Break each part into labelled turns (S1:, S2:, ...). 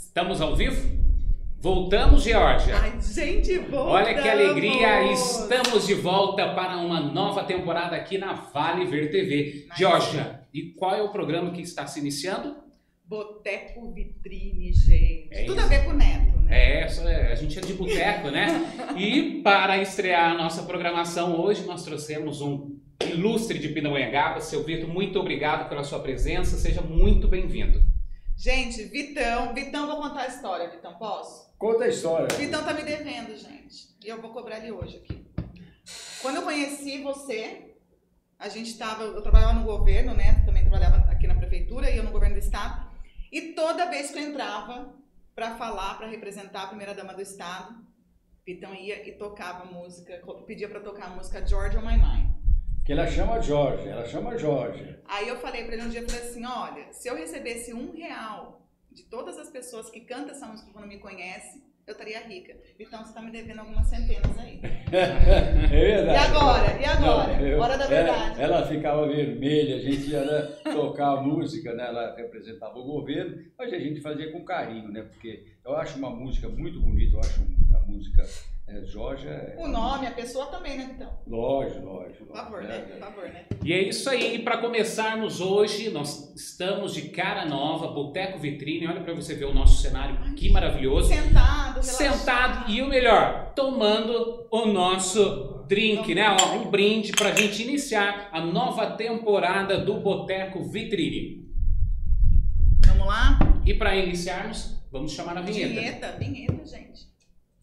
S1: Estamos ao vivo? Voltamos, Georgia.
S2: Ai, gente, voltamos.
S1: Olha que alegria, estamos de volta para uma nova temporada aqui na Vale Ver TV. Georgia, e qual é o programa que está se iniciando?
S2: Boteco Vitrine, gente. Tudo a ver com o Neto, né?
S1: A gente é de boteco, né? E para estrear a nossa programação hoje, nós trouxemos um ilustre de Pindamonhangaba. Seu Vitor, muito obrigado pela sua presença, seja muito bem-vindo.
S2: Gente, Vitão, vou contar a história, Vitão, posso?
S3: Conta a história.
S2: Vitão tá me devendo, gente, e eu vou cobrar ele hoje aqui. Quando eu conheci você, eu trabalhava no governo, né? Também trabalhava aqui na prefeitura e eu no governo do estado. E toda vez que eu entrava para falar, para representar a primeira-dama do estado, Vitão ia e tocava música, pedia para tocar a música Georgia on My Mind.
S3: Que ela chama Jorge.
S2: Aí eu falei para ele um dia, falei assim, olha, se eu recebesse R$1 de todas as pessoas que cantam essa música quando me conhecem, eu estaria rica. Então você está me devendo algumas centenas aí.
S3: É verdade.
S2: E agora? Hora da verdade.
S3: Ela ficava vermelha, a gente ia tocar a música, né? Ela representava o governo, mas a gente fazia com carinho, né? Porque eu acho uma música muito bonita, eu acho a música Jorge.
S2: O nome, a pessoa também, né, então?
S3: Lógico.
S2: Por favor, né? Por favor, né?
S1: E é isso aí, para começarmos hoje, nós estamos de cara nova, Boteco Vitrine, olha para você ver o nosso cenário, que maravilhoso. Sentado e o melhor, tomando o nosso drink, né? Um brinde para a gente iniciar a nova temporada do Boteco Vitrine.
S2: Vamos lá?
S1: E para iniciarmos, vamos chamar a vinheta.
S2: Vinheta, gente.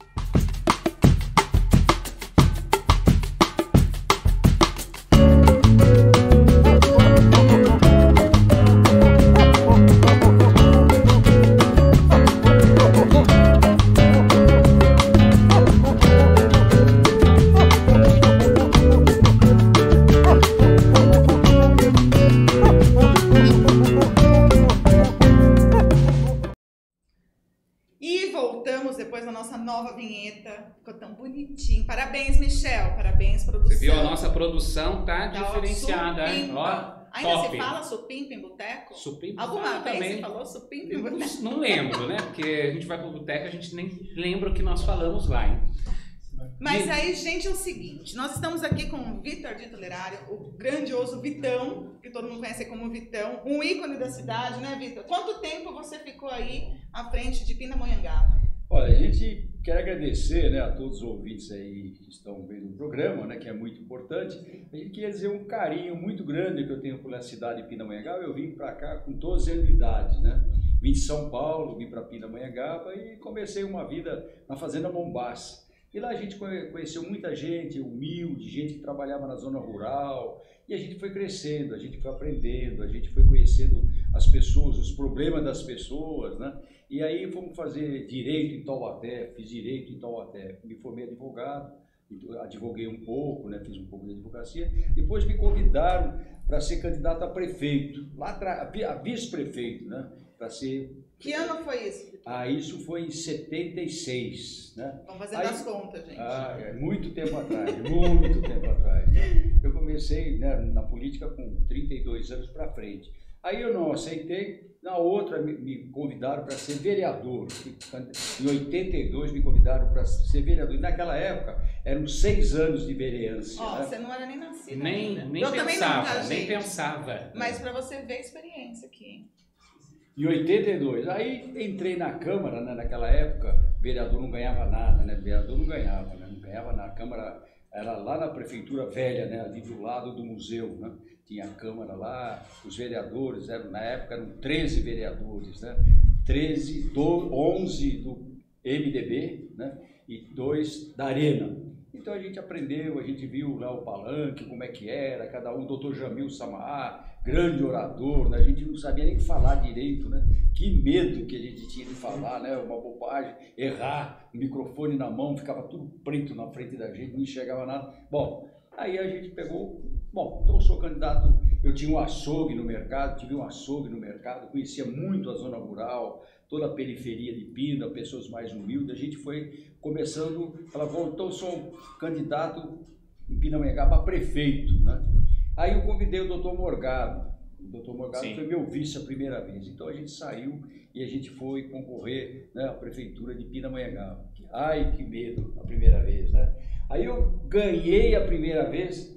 S2: Nova vinheta, ficou tão bonitinho. Parabéns, Michel. Parabéns, produção.
S1: Você viu, a nossa produção tá diferenciada, hein?
S2: Ó, ainda top. Você fala supimpa em boteco?
S1: Supimpa.
S2: Alguma vez também. Você falou supimpa em boteco?
S1: Não lembro, né? Porque a gente vai pro boteco, a gente nem lembra o que nós falamos lá, hein?
S2: Mas aí, gente, é o seguinte, nós estamos aqui com o Vitor Dito Lerário, o grandioso Vitão, que todo mundo conhece como Vitão, um ícone da cidade, né, Vitor? Quanto tempo você ficou aí à frente de Pindamonhangaba?
S3: Olha, a gente quer agradecer, né, a todos os ouvintes aí que estão vendo o programa, né, que é muito importante. A gente queria dizer um carinho muito grande que eu tenho pela cidade de Pindamonhangaba. Eu vim para cá com 12 anos de idade, né? Vim de São Paulo, vim para Pindamonhangaba e comecei uma vida na Fazenda Mombaça. E lá a gente conheceu muita gente humilde, gente que trabalhava na zona rural, e a gente foi crescendo, a gente foi aprendendo, a gente foi conhecendo as pessoas, os problemas das pessoas, né? E aí fomos fazer direito em Taubaté, fiz direito em Taubaté, me formei advogado, advoguei um pouco, né? Fiz um pouco de advocacia, depois me convidaram para ser candidato a prefeito, lá atrás, a vice-prefeito, né? Para ser...
S2: Que ano foi isso?
S3: Isso foi em 76, né?
S2: Vamos fazendo as contas, gente.
S3: Muito tempo atrás, muito tempo atrás. Né? Eu comecei, né, na política com 32 anos para frente. Aí eu não aceitei, na outra me convidaram para ser vereador. Em 82 me convidaram para ser vereador. E naquela época eram 6 anos de vereança.
S2: Ó,
S3: né?
S2: você não era nem nascido.
S1: Nem
S2: eu
S1: pensava,
S2: também não,
S1: nem pensava.
S2: Mas para você ver a experiência aqui, hein?
S3: Em 82, aí entrei na Câmara, né, naquela época, vereador não ganhava nada, né, vereador não ganhava na Câmara, era lá na Prefeitura Velha, né, ali do lado do museu, né, tinha a Câmara lá, os vereadores, na época eram 13 vereadores, né, 11 do MDB, né, e 2 da Arena. Então a gente aprendeu, a gente viu lá o palanque, como é que era, cada um, doutor Jamil Samaá, grande orador, né? A gente não sabia nem falar direito, né? Que medo que a gente tinha de falar, né? Uma bobagem, errar, o microfone na mão, ficava tudo preto na frente da gente, não enxergava nada. Bom, aí a gente pegou, então eu sou candidato, eu tinha um açougue no mercado, conhecia muito a zona rural, toda a periferia de Pinda, pessoas mais humildes, a gente foi começando, ela falou, então eu sou candidato em Pindamonhangaba a prefeito, né? Aí eu convidei o doutor Morgado, O doutor Morgado foi meu vice a primeira vez. Então a gente saiu e a gente foi concorrer, né, à prefeitura de Pindamonhangaba. Ai, que medo a primeira vez, né? Aí eu ganhei a primeira vez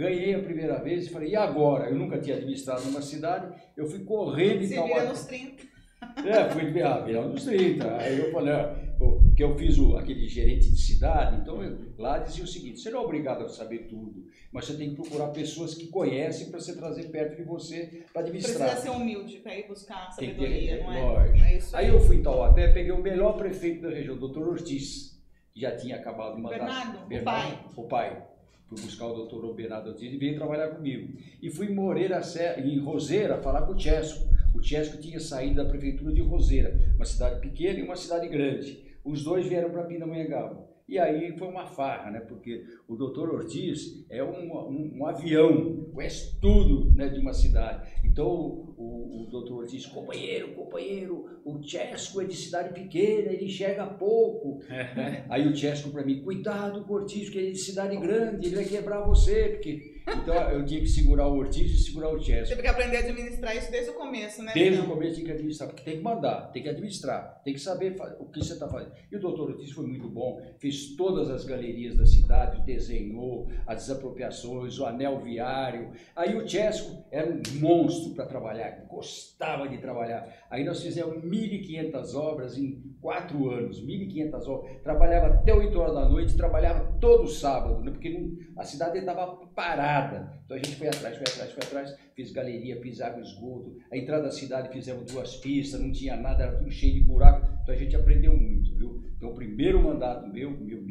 S3: e falei, e agora? Eu nunca tinha administrado uma cidade, eu fui correndo em Taubaté.
S2: Se vira nos 30.
S3: Fui virar nos 30. Aí eu falei, que eu fiz aquele gerente de cidade, então lá dizia o seguinte, você não é obrigado a saber tudo, mas você tem que procurar pessoas que conhecem para você trazer perto de você para administrar.
S2: Precisa ser humilde para ir buscar sabedoria, não é?
S3: Lógico.
S2: É isso
S3: aí eu fui em Taubaté, peguei o melhor prefeito da região, o doutor Ortiz, que já tinha acabado de mandar.
S2: Bernardo,
S3: o pai. Fui buscar o doutor Bernardo Ortiz e veio trabalhar comigo. E fui em Roseira falar com o Chesco. O Chesco tinha saído da prefeitura de Roseira, uma cidade pequena e uma cidade grande. Os dois vieram para Pindamonhangaba. E aí foi uma farra, né? Porque o doutor Ortiz é um avião, conhece tudo, né, de uma cidade. Então o doutor Ortiz, companheiro, o Chesco é de cidade pequena, ele enxerga pouco. Aí o Chesco para mim, cuidado com o Ortiz, porque ele é de cidade grande, ele vai quebrar você, porque... Então eu tinha que segurar o Ortiz e segurar o Chesco.
S2: Teve que aprender a administrar isso desde o começo, né?
S3: Desde o começo tem que administrar, porque tem que mandar, tem que administrar, tem que saber o que você está fazendo. E o doutor Ortiz foi muito bom, fez todas as galerias da cidade, desenhou as desapropriações, o anel viário. Aí o Chesco era um monstro para trabalhar, gostava de trabalhar. Aí nós fizemos 1.500 obras em 4 anos, 1.500 obras. Trabalhava até 8 horas da noite, trabalhava todo sábado, né? Porque a cidade estava parada. Então a gente foi atrás, fez galeria, fiz água e esgoto. A entrada da cidade fizemos 2 pistas, não tinha nada, era tudo cheio de buraco. Então a gente aprendeu muito, viu? Então o primeiro mandato meu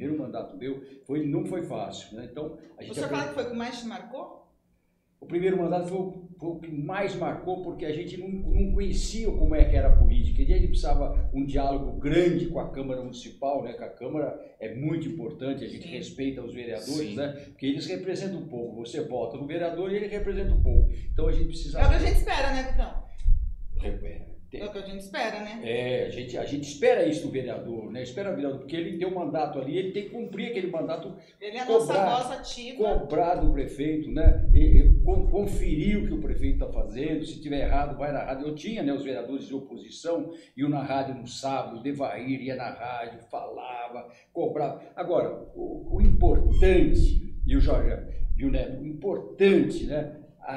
S3: não foi fácil, né? Então a gente
S2: o senhor fala que foi o que mais te marcou?
S3: O primeiro mandato foi o que mais marcou, porque a gente não conhecia como é que era a política. E a gente precisava um diálogo grande com a Câmara Municipal, né? Que a Câmara é muito importante, a gente respeita os vereadores, né? Porque eles representam o povo. Você vota no vereador e ele representa o povo. Então a gente precisava...
S2: É o que a gente espera, né, Vitão?
S3: É
S2: o que a gente espera, né?
S3: A gente espera isso do vereador, né? Espera o vereador, porque ele tem um mandato ali, ele tem que cumprir aquele mandato.
S2: Ele é a nossa voz ativa.
S3: Cobrar do prefeito, né? Conferir o que o prefeito está fazendo, se tiver errado, vai na rádio. Eu tinha, né, os vereadores de oposição, iam na rádio no sábado, o Devair ia na rádio, falava, cobrava. Agora, o importante, e o Jorge viu, né? O importante, né?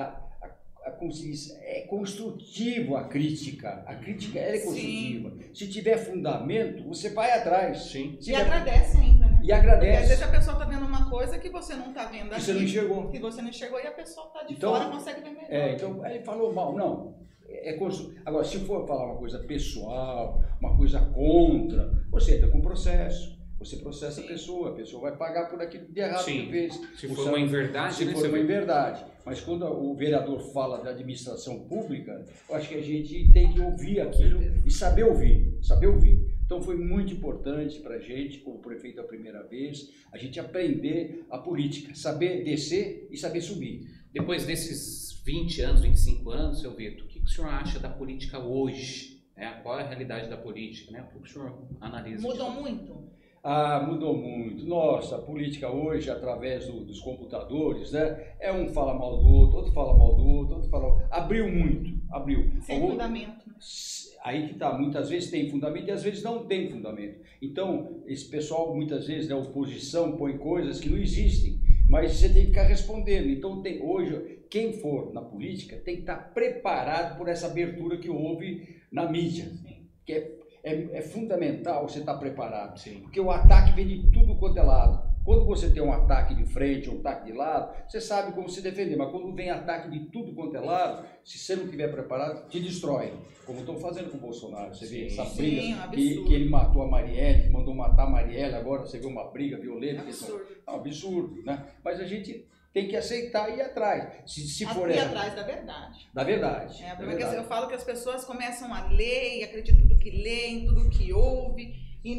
S3: É construtivo a crítica é construtiva. Sim. Se tiver fundamento, você vai atrás.
S1: Sim.
S2: E agradece ainda, né?
S3: E agradece. Porque
S2: às vezes a pessoa está vendo uma coisa que você não está vendo aqui.
S3: Você não enxergou.
S2: Que você não enxergou e a pessoa está de fora consegue ver melhor.
S3: Então ele falou mal. Não. Agora, se for falar uma coisa pessoal, uma coisa contra, você entra com processo. Você processa a pessoa vai pagar por aquilo de errado que fez.
S1: Se for uma inverdade,
S3: se for uma inverdade. Mas quando o vereador fala da administração pública, eu acho que a gente tem que ouvir aquilo e saber ouvir. Então foi muito importante para a gente, como prefeito a primeira vez, a gente aprender a política, saber descer e saber subir.
S1: Depois desses 20 anos, 25 anos, seu Vitor, o que o senhor acha da política hoje? Qual é a realidade da política? Né? O que o senhor analisa?
S2: Mudou muito?
S3: Mudou muito. Nossa, a política hoje, através dos computadores, né? Um fala mal do outro fala mal do outro fala... Abriu muito, abriu.
S2: Sem fundamento.
S3: Aí que está, muitas vezes tem fundamento e às vezes não tem fundamento. Então, esse pessoal, muitas vezes, na oposição, põe coisas que não existem, mas você tem que ficar respondendo. Então, hoje, quem for na política tem que estar preparado por essa abertura que houve na mídia, que é fundamental você estar preparado, porque o ataque vem de tudo quanto é lado. Quando você tem um ataque de frente ou um ataque de lado, você sabe como se defender, mas quando vem ataque de tudo quanto é lado, se você não estiver preparado, te destrói. Como estão fazendo com o Bolsonaro, você vê essa briga que ele matou a Marielle, que mandou matar a Marielle, agora você vê uma briga violenta. É um absurdo, né? Mas a gente tem que aceitar e ir atrás. Se for
S2: ir atrás da verdade.
S3: Da verdade.
S2: Porque eu falo que as pessoas começam a ler e acreditam em tudo que lê, em tudo que ouve, e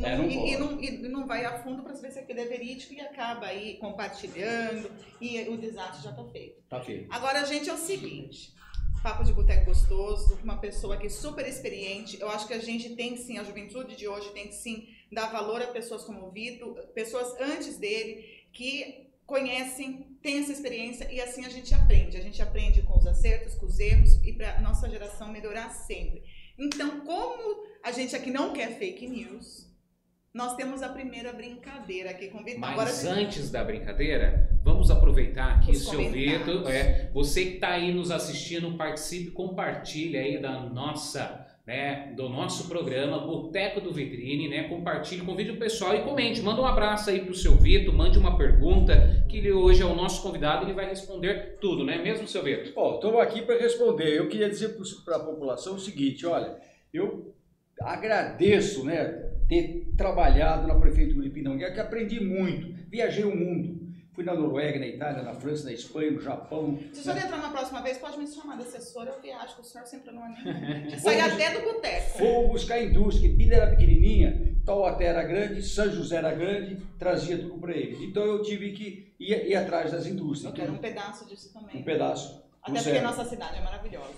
S2: não vai a fundo para saber se aquilo é verídico e acaba aí compartilhando e o desastre já está feito.
S3: Está feito.
S2: Agora, gente, é o seguinte, papo de boteco gostoso, uma pessoa aqui super experiente, eu acho que a gente tem sim, a juventude de hoje tem que sim dar valor a pessoas como o Vitor, pessoas antes dele, que conhecem, têm essa experiência e assim a gente aprende. A gente aprende com os acertos, com os erros e para nossa geração melhorar sempre. Então, como a gente aqui não quer fake news, nós temos a primeira brincadeira aqui com o Vitor.
S1: Mas antes da brincadeira, vamos aproveitar aqui o seu Vitor. Você que está aí nos assistindo, participe, compartilhe aí da nossa... do nosso programa Boteco do Vitrine, compartilhe, convide o pessoal e comente, manda um abraço aí pro seu Vitor, mande uma pergunta, que ele hoje é o nosso convidado, ele vai responder tudo, não é mesmo, seu Vitor?
S3: Estou aqui para responder. Eu queria dizer para a população o seguinte, olha, eu agradeço, ter trabalhado na Prefeitura de Pindamonhangaba, que aprendi muito, viajei o mundo. Fui na Noruega, na Itália, na França, na Espanha, no Japão.
S2: Se o senhor entrar na próxima vez, pode me chamar de assessora, eu viajo, que o senhor sempre não é. Saí até do boteco.
S3: Fomos buscar indústria, que Pinda era pequenininha, Taubaté era grande, São José era grande, trazia tudo para eles. Então eu tive que ir atrás das indústrias.
S2: Eu quero um pedaço disso também.
S3: Um pedaço.
S2: Até porque a nossa cidade é maravilhosa.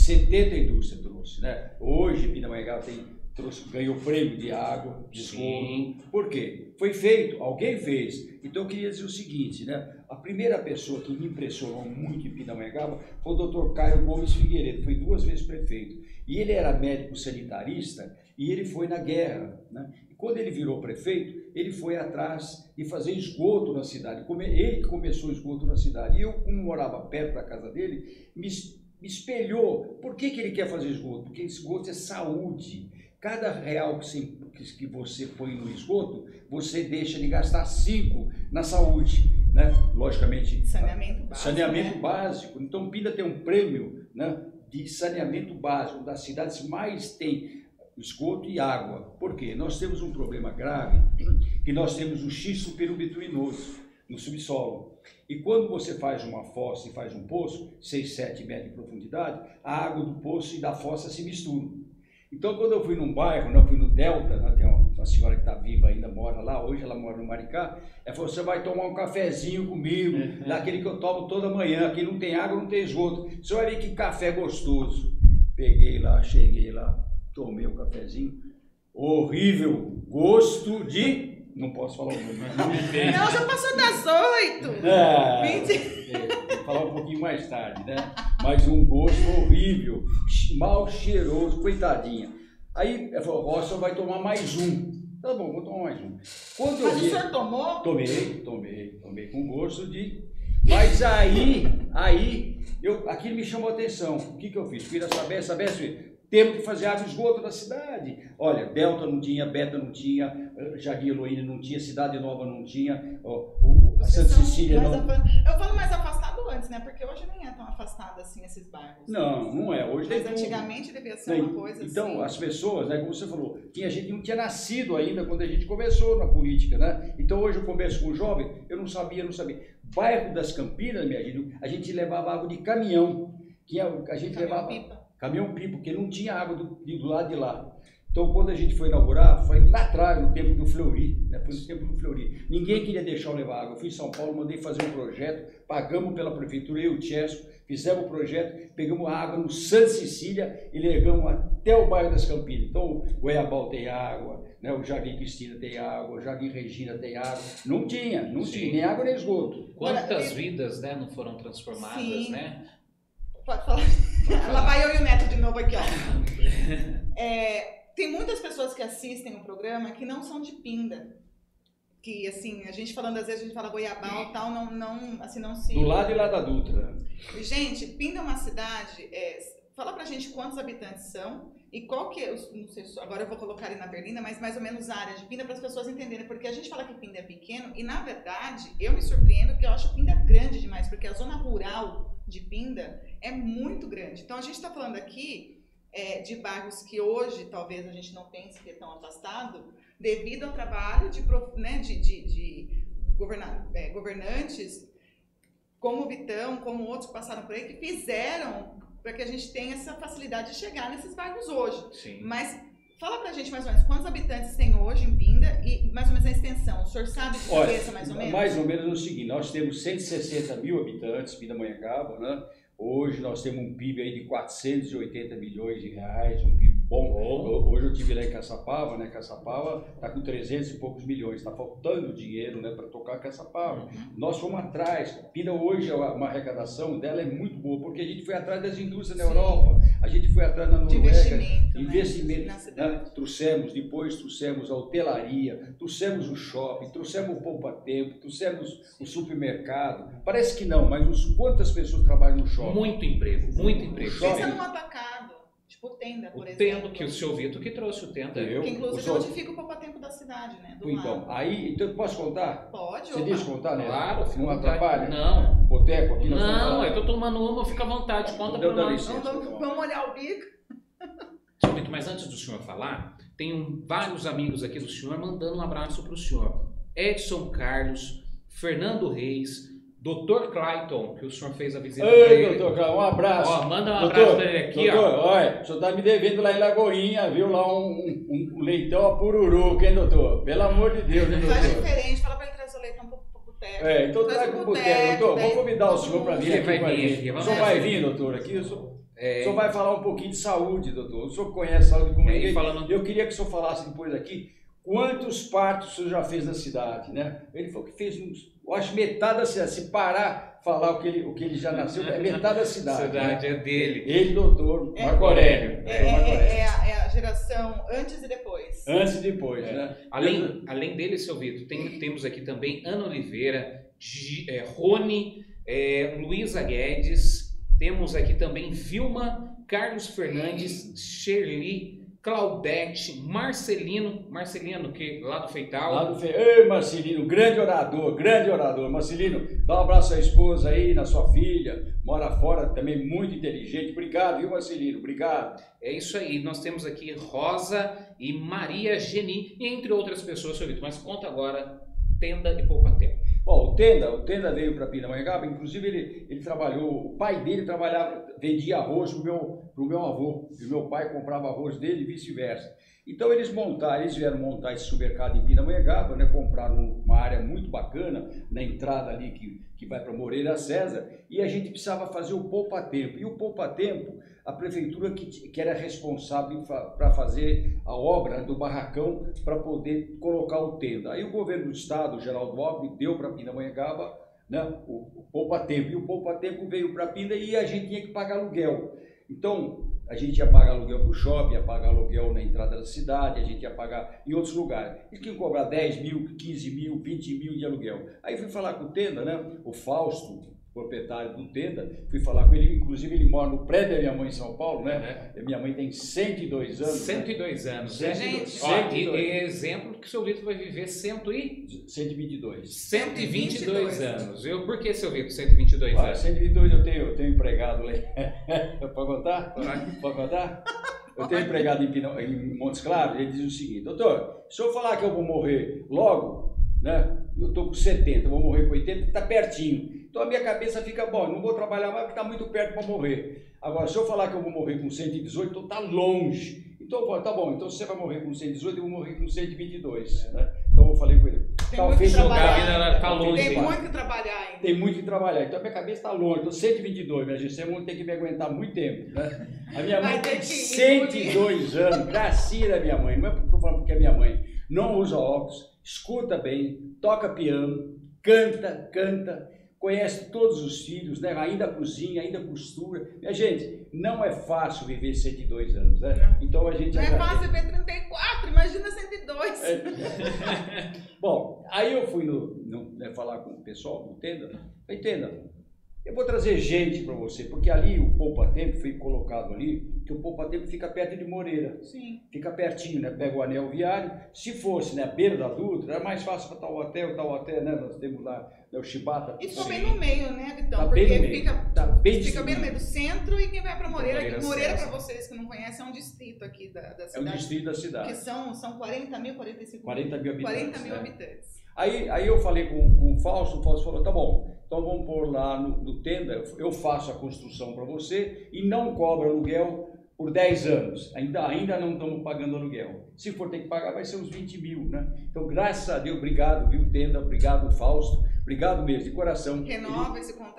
S3: 70 indústrias trouxe, Hoje Pindamonhangaba ganhou prêmio de água, de esgoto. Por quê? Foi feito, alguém fez. Então eu queria dizer o seguinte, a primeira pessoa que me impressionou muito em Pindamonhangaba foi o Dr. Caio Gomes Figueiredo, foi 2 vezes prefeito. E ele era médico sanitarista e ele foi na guerra, E quando ele virou prefeito, ele foi atrás de fazer esgoto na cidade. Ele que começou o esgoto na cidade. E eu, como morava perto da casa dele, me espelhou. Por que ele quer fazer esgoto? Porque esgoto é saúde. Cada real que você põe no esgoto, você deixa de gastar 5 na saúde, Logicamente,
S2: saneamento básico.
S3: Saneamento básico. Então, Pinda tem um prêmio, de saneamento básico, das cidades mais tem esgoto e água. Por quê? Nós temos um problema grave, que nós temos o xisto superbituinoso no subsolo. E quando você faz uma fossa e faz um poço, 6, 7 metros de profundidade, a água do poço e da fossa se misturam. Então, quando eu fui num bairro, eu fui no Delta, tem uma senhora que está viva ainda, mora lá, hoje ela mora no Maricá, ela falou, você vai tomar um cafezinho comigo, daquele que eu tomo toda manhã, aqui não tem água, não tem esgoto. Você vai ver que café gostoso. Peguei lá, cheguei lá, tomei o cafezinho, horrível, gosto de... Não posso falar o nome.
S2: Não, já passou das 8.
S3: Vou falar um pouquinho mais tarde, Mas um gosto horrível, mal cheiroso, coitadinha. Aí ela falou, Rocha vai tomar mais um. Tá bom, vou tomar mais um. Quando
S2: Mas o senhor tomou?
S3: Tomei com gosto de... Mas aí aquilo me chamou a atenção. O que eu fiz? Fui na Sabesp, temos que fazer água e esgoto na cidade. Olha, Delta não tinha, Beta não tinha, Jardim Heloína não tinha, Cidade Nova não tinha, Santa Cecília não...
S2: Eu falo mais afastado antes, Porque hoje nem é tão afastado assim esses bairros.
S3: Não é. Hoje
S2: mas antigamente devia ser uma coisa
S3: então,
S2: assim.
S3: as pessoas, como você falou, tinha gente que não tinha nascido ainda quando a gente começou na política, Então hoje eu converso com um jovem, eu não sabia. Bairro das Campinas, minha gente, a gente levava água de caminhão. A gente levava... Pipa. Caminhão-pipa, porque não tinha água do lado de lá. Então, quando a gente foi inaugurar, foi lá atrás, no tempo do Fleury, Foi no tempo do Fleury. Ninguém queria deixar eu levar água. Eu fui em São Paulo, mandei fazer um projeto, pagamos pela prefeitura, eu e o Chesco, fizemos o projeto, pegamos a água no Santa Cecília e levamos até o bairro das Campinas. Então, o Goiabal tem água, o Jardim Cristina tem água, o Jardim Regina tem água. Não tinha, nem água nem esgoto.
S1: Quantas vidas, não foram transformadas,
S2: Sim. Pode falar. Lá vai eu e o Neto de novo aqui, ó. Tem muitas pessoas que assistem o programa que não são de Pinda. Que, assim, a gente falando, às vezes a gente fala Goiabal e tal, não se...
S3: Do lado e lá da Dutra.
S2: Gente, Pinda é uma cidade... Fala pra gente quantos habitantes são e qual que é... Não sei, agora eu vou colocar ali na Berlinda, mas mais ou menos a área de Pinda para as pessoas entenderem. Porque a gente fala que Pinda é pequeno e, na verdade, eu me surpreendo que eu acho Pinda grande demais, porque a zona rural de Pinda é muito grande. Então, a gente está falando aqui de bairros que hoje, talvez, a gente não pense que é tão afastado, devido ao trabalho de governantes, como o Vitão, como outros que passaram por aí, que fizeram para que a gente tenha essa facilidade de chegar nesses bairros hoje.
S1: Sim.
S2: Mas fala pra gente mais ou menos quantos habitantes tem hoje em Pinda e mais ou menos a extensão. O senhor sabe de cabeça mais ou menos?
S3: Mais ou menos é o seguinte, nós temos 160 mil habitantes, Pindamonhangaba, Hoje nós temos um PIB aí de 480 milhões de reais, um PIB bom. Hoje eu estive lá em Caçapava, né? Caçapava está com 300 e poucos milhões, está faltando dinheiro, né, para tocar Caçapava. Nós fomos atrás. Pina hoje, uma arrecadação dela é muito boa, porque a gente foi atrás das indústrias na Europa, a gente foi atrás na Noruega, investimento, né? Trouxemos a hotelaria, trouxemos o shopping, trouxemos o poupa-tempo, trouxemos o supermercado. Parece que não, mas quantas pessoas trabalham no shopping?
S1: Muito emprego, muito emprego.
S2: Pensa num atacado, tipo Tenda, por exemplo.
S1: Tenda, que o seu Vitor que trouxe o Tenda.
S2: Que inclusive é onde fica o poupa-tempo da cidade, né?
S3: Então, então posso contar?
S2: Pode.
S3: Você deixa contar, né?
S1: Claro.
S3: Não atrapalha?
S1: Não.
S3: Boteco aqui?
S1: Não, eu tô tomando uma, fica à vontade, conta pra nós.
S2: Vamos olhar o bico.
S1: Seu Vitor, mas antes do senhor falar, tem vários amigos aqui do senhor mandando um abraço pro senhor. Edson Carlos, Fernando Reis, Dr. Clayton, que o senhor fez a visita para ele.
S3: Doutor Clayton, um abraço.
S1: Ó, manda um abraço para ele aqui,
S3: doutor, olha, o senhor tá me devendo lá em Lagoinha, viu? Lá um leitão a pururuca, hein, doutor? Pelo amor de Deus, hein, doutor?
S2: Faz diferente, fala para ele trazer o leitão pro boteco.
S3: Então traga pro boteco, doutor. Vou convidar o senhor para vir aqui com a gente. O senhor vai vir, doutor, aqui? O senhor vai falar um pouquinho de saúde, doutor. O senhor conhece saúde como ninguém. Eu queria que o senhor falasse depois aqui quantos partos o senhor já fez na cidade, né? Ele falou que fez eu acho metade da cidade. Se parar falar o que ele já nasceu, é metade da cidade.
S1: A cidade, né? É dele.
S3: Ele, doutor Marco Aurélio.
S2: É a geração antes e depois.
S3: Antes e depois, né?
S1: Além dele, seu Vitor, temos aqui também Ana Oliveira, Rony, Luísa Guedes, temos aqui também Vilma, Carlos Fernandes, Sherli, Claudete, Marcelino, que lá do Feital.
S3: Ei, Marcelino, grande orador. Marcelino, dá um abraço à esposa aí, na sua filha, mora fora, também muito inteligente. Obrigado, viu, Marcelino? Obrigado.
S1: É isso aí, nós temos aqui Rosa e Maria Geni, entre outras pessoas, seu Vitor, mas conta agora Tenda e poupa-tempo.
S3: Bom, o Tenda veio para Pindamonhangaba, inclusive ele trabalhou, o pai dele vendia arroz pro meu avô, e o meu pai comprava arroz dele e vice-versa. Então eles vieram montar esse supermercado em Pindamonhangaba, né, compraram uma área muito bacana, na entrada ali que vai para Moreira César, e a gente precisava fazer o poupa-tempo. E o poupa-tempo, a prefeitura que era responsável para fazer a obra do barracão para poder colocar o Tenda. Aí o governo do estado, o Geraldo Alckmin, deu para Pindamonhangaba, né, o poupa-tempo, e o poupa-tempo veio para Pinda e a gente tinha que pagar aluguel. Então, a gente ia pagar aluguel para o shopping, ia pagar aluguel na entrada da cidade, a gente ia pagar em outros lugares. Eles queriam cobrar 10 mil, 15 mil, 20 mil de aluguel. Aí fui falar com o Tenda, né, o Fausto, proprietário do Tenda, fui falar com ele, inclusive ele mora no prédio da minha mãe em São Paulo, né? Minha mãe tem 102 anos.
S1: 102 anos.
S2: 102.
S1: Exemplo que o seu Vitor vai viver
S3: 122.
S1: 122 anos. Por que, seu Vitor, 122 anos?
S3: 122 eu tenho empregado lá. Pode contar? Pode contar? Eu tenho empregado em Montes Claros, ele diz o seguinte: doutor, se eu falar que eu vou morrer logo, né? Eu estou com 70, vou morrer com 80, está pertinho. Então a minha cabeça fica, bom, não vou trabalhar mais porque está muito perto para morrer. Agora, se eu falar que eu vou morrer com 118, então está longe. Então, tá bom, então se você vai morrer com 118, eu vou morrer com 122. Né? Então eu falei com ele.
S2: Tá longe.
S3: Tem
S2: muito que trabalhar ainda.
S3: Tem muito que trabalhar. Então a minha cabeça está longe. Então 122, minha gente, você vai ter que me aguentar muito tempo. Né? A minha mãe tem 102 anos, gracinha da minha mãe. Não é porque eu estou falando porque é minha mãe. Não usa óculos, escuta bem, toca piano, canta, conhece todos os filhos, né? Ainda cozinha, ainda costura. Minha gente, não é fácil viver 102 anos, né? Então a gente...
S2: Não é fácil viver 34, imagina 102.
S3: Bom, aí eu fui falar com o pessoal do Tenda. Falei, Tenda, eu vou trazer gente para você, porque ali o poupa-tempo foi colocado ali, que o poupa-tempo fica perto de Moreira.
S2: Sim.
S3: Fica pertinho, né? Pega o anel viário. Se fosse na beira da Dutra, era mais fácil para Taubaté, né? Nós temos lá o Chibata.
S2: E ficou bem no meio, né, Vitão?
S3: Tá
S2: porque
S3: bem no meio.
S2: Fica bem no meio do centro e quem vai para Moreira. Moreira, para vocês que não conhecem, é um distrito aqui da cidade.
S3: É um distrito da cidade.
S2: Que são 40 mil, 45 mil.
S3: 40 mil habitantes.
S2: 40 mil habitantes.
S3: Aí eu falei com o Fausto falou, tá bom, então vamos pôr lá no Tenda, eu faço a construção para você e não cobro aluguel por 10 anos. Ainda não estamos pagando aluguel. Se for ter que pagar, vai ser uns 20 mil, né? Então, graças a Deus, obrigado, viu, Tenda, obrigado, Fausto, obrigado mesmo, de coração.
S2: Renova esse contrato.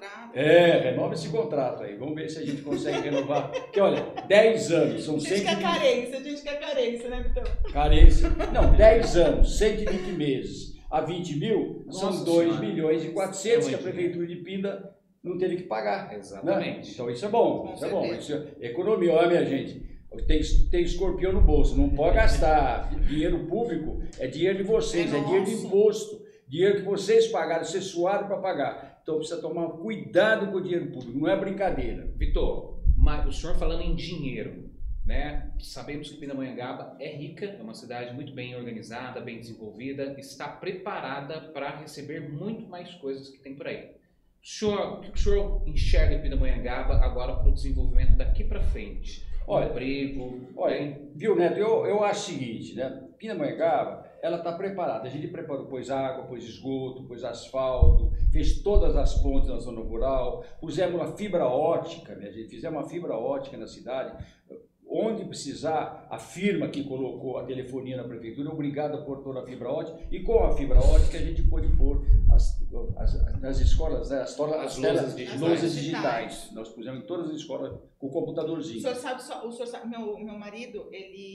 S2: contrato.
S3: Renova esse contrato aí. Vamos ver se a gente consegue renovar. Porque, olha, 10 anos, são 120...
S2: A gente quer carência, né, Vitão?
S3: Carência. Não, 10 anos, 120 meses a 20 mil, são
S1: Nossa
S3: 2
S1: Senhora.
S3: milhões e 400 que a Prefeitura de Pinda não teve que pagar.
S1: Exatamente.
S3: Né? Então isso é bom,
S2: Com
S3: isso é bom.
S2: certeza.
S3: Isso é economia, olha minha gente. Tem escorpião no bolso, não pode gastar. Dinheiro público é dinheiro de vocês, é dinheiro de imposto. Dinheiro que vocês pagaram, vocês suaram para pagar. Então precisa tomar cuidado com o dinheiro público, não é brincadeira.
S1: Vitor, o senhor falando em dinheiro, né? Sabemos que Pindamonhangaba é rica, é uma cidade muito bem organizada, bem desenvolvida, está preparada para receber muito mais coisas que tem por aí. O que o senhor enxerga em Pindamonhangaba agora para o desenvolvimento daqui para frente?
S3: Olha,
S1: emprego,
S3: viu, Neto, eu acho o seguinte, né? Pindamonhangaba, ela está preparada. A gente preparou, pôs água, pôs esgoto, pôs asfalto, fez todas as pontes na zona rural, pusemos uma fibra ótica, minha gente, fizemos uma fibra ótica na cidade. Onde precisar, a firma que colocou a telefonia na prefeitura é obrigada a pôr toda a fibra ótica, e com a fibra ótica a gente pode pôr nas escolas, né, as lousas digitais. Nós pusemos em todas as escolas com o computadorzinho.
S2: O senhor sabe, meu marido,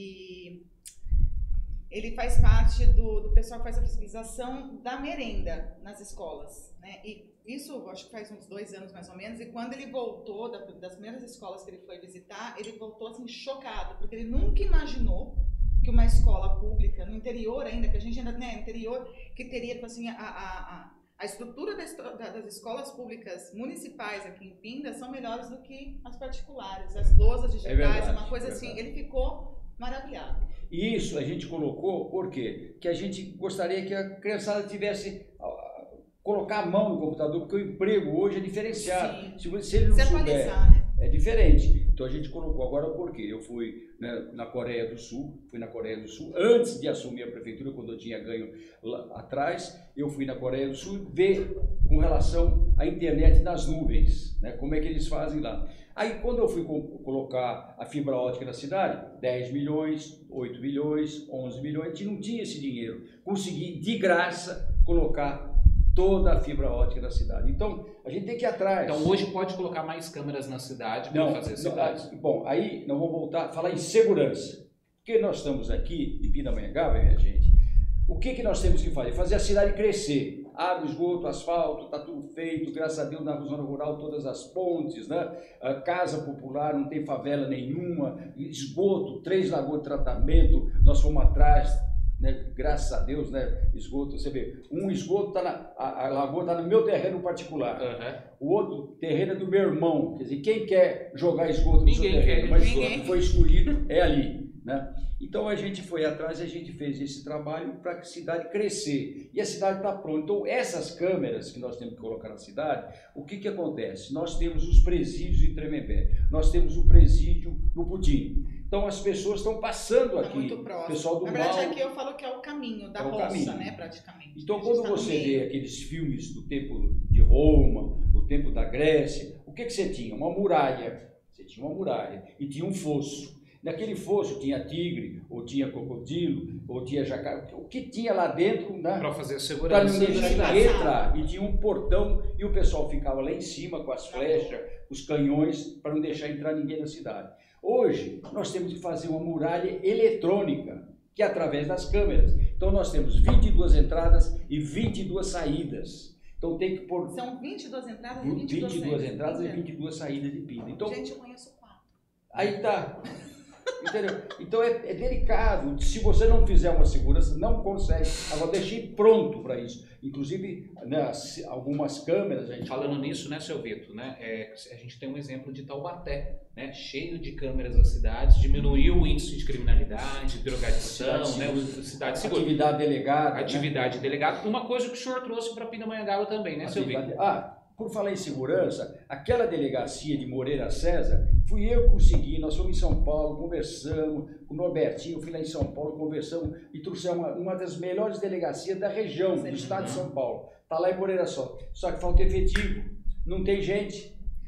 S2: ele faz parte do pessoal que faz a fiscalização da merenda nas escolas, né? E isso, acho que faz uns 2 anos mais ou menos, e quando ele voltou das primeiras escolas que ele foi visitar, ele voltou assim chocado, porque ele nunca imaginou que uma escola pública, no interior ainda, que a gente ainda, né, interior, que teria, assim, a estrutura das escolas públicas municipais aqui em Pinda são melhores do que as particulares, as lousas digitais, uma coisa assim, ele ficou maravilhado.
S3: E isso a gente colocou, por quê? Que a gente gostaria que a criançada tivesse... colocar a mão no computador, porque o emprego hoje é diferenciado. Se ele não souber,
S2: né?
S3: É diferente. Então a gente colocou agora porque eu fui, né, na Coreia do Sul, antes de assumir a prefeitura, quando eu tinha ganho lá atrás, eu fui na Coreia do Sul ver com relação à internet nas nuvens, né, como é que eles fazem lá. Aí quando eu fui colocar a fibra ótica na cidade, 10 milhões, 8 milhões, 11 milhões, a gente não tinha esse dinheiro. Consegui de graça colocar toda a fibra ótica da cidade. Então, a gente tem que ir atrás.
S1: Então, hoje pode colocar mais câmeras na cidade para fazer cidade?
S3: Bom, aí nós vamos voltar a falar em segurança. Porque nós estamos aqui em Pindamonhangaba, minha gente, o que nós temos que fazer? Fazer a cidade crescer. Água, esgoto, asfalto, está tudo feito, graças a Deus na zona rural todas as pontes, né? A casa popular, não tem favela nenhuma, esgoto, 3 lagoas de tratamento, nós fomos atrás, né? Graças a Deus, né? Esgoto, você vê, um esgoto tá a lagoa está no meu terreno particular, o outro terreno é do meu irmão, quer dizer, quem quer jogar esgoto no seu terreno, mas ninguém foi escolhido, é ali, né? Então a gente foi atrás, a gente fez esse trabalho para a cidade crescer, e a cidade está pronta. Então essas câmeras que nós temos que colocar na cidade, o que acontece? Nós temos os presídios em Tremembé, nós temos o presídio no Pudim. Então as pessoas estão passando aqui,
S2: muito próximo.
S3: Pessoal do
S2: Na verdade,
S3: mal,
S2: aqui eu falo que é o caminho da roça, né, praticamente.
S3: Então quando você vê aqueles filmes do tempo de Roma, do tempo da Grécia, o que você tinha? Uma muralha, você tinha uma muralha e tinha um fosso. Naquele fosso tinha tigre, ou tinha crocodilo, ou tinha jacaré, o que tinha lá dentro, né?
S1: Para fazer segurança.
S3: Para não deixar ninguém entrar. E tinha um portão e o pessoal ficava lá em cima com as flechas, os canhões, para não deixar entrar ninguém na cidade. Hoje, nós temos que fazer uma muralha eletrônica, que é através das câmeras. Então, nós temos 22 entradas e 22 saídas. Então, tem que pôr...
S2: São 22 entradas e 22
S3: entradas e 22 saídas de Pinda. Então,
S2: gente, eu conheço 4.
S3: Aí tá. Entendeu? Então é delicado. Se você não fizer uma segurança, não consegue. Agora deixei pronto para isso. Inclusive, né, algumas câmeras. A gente
S1: falando nisso, né, seu Vitor, né, a gente tem um exemplo de Taubaté, né, cheio de câmeras nas cidades, diminuiu o índice de criminalidade, drogadição, cidade segura.
S3: Atividade delegada.
S1: Atividade delegada. Uma coisa que o senhor trouxe para Pindamonhangaba também, né, seu Vitor?
S3: Por falar em segurança, aquela delegacia de Moreira César, fui eu que consegui, nós fomos em São Paulo, conversamos com o Norbertinho, fui lá em São Paulo, conversamos e trouxemos uma das melhores delegacias da região, do estado de São Paulo. Está lá em Moreira só que falta efetivo, não tem gente.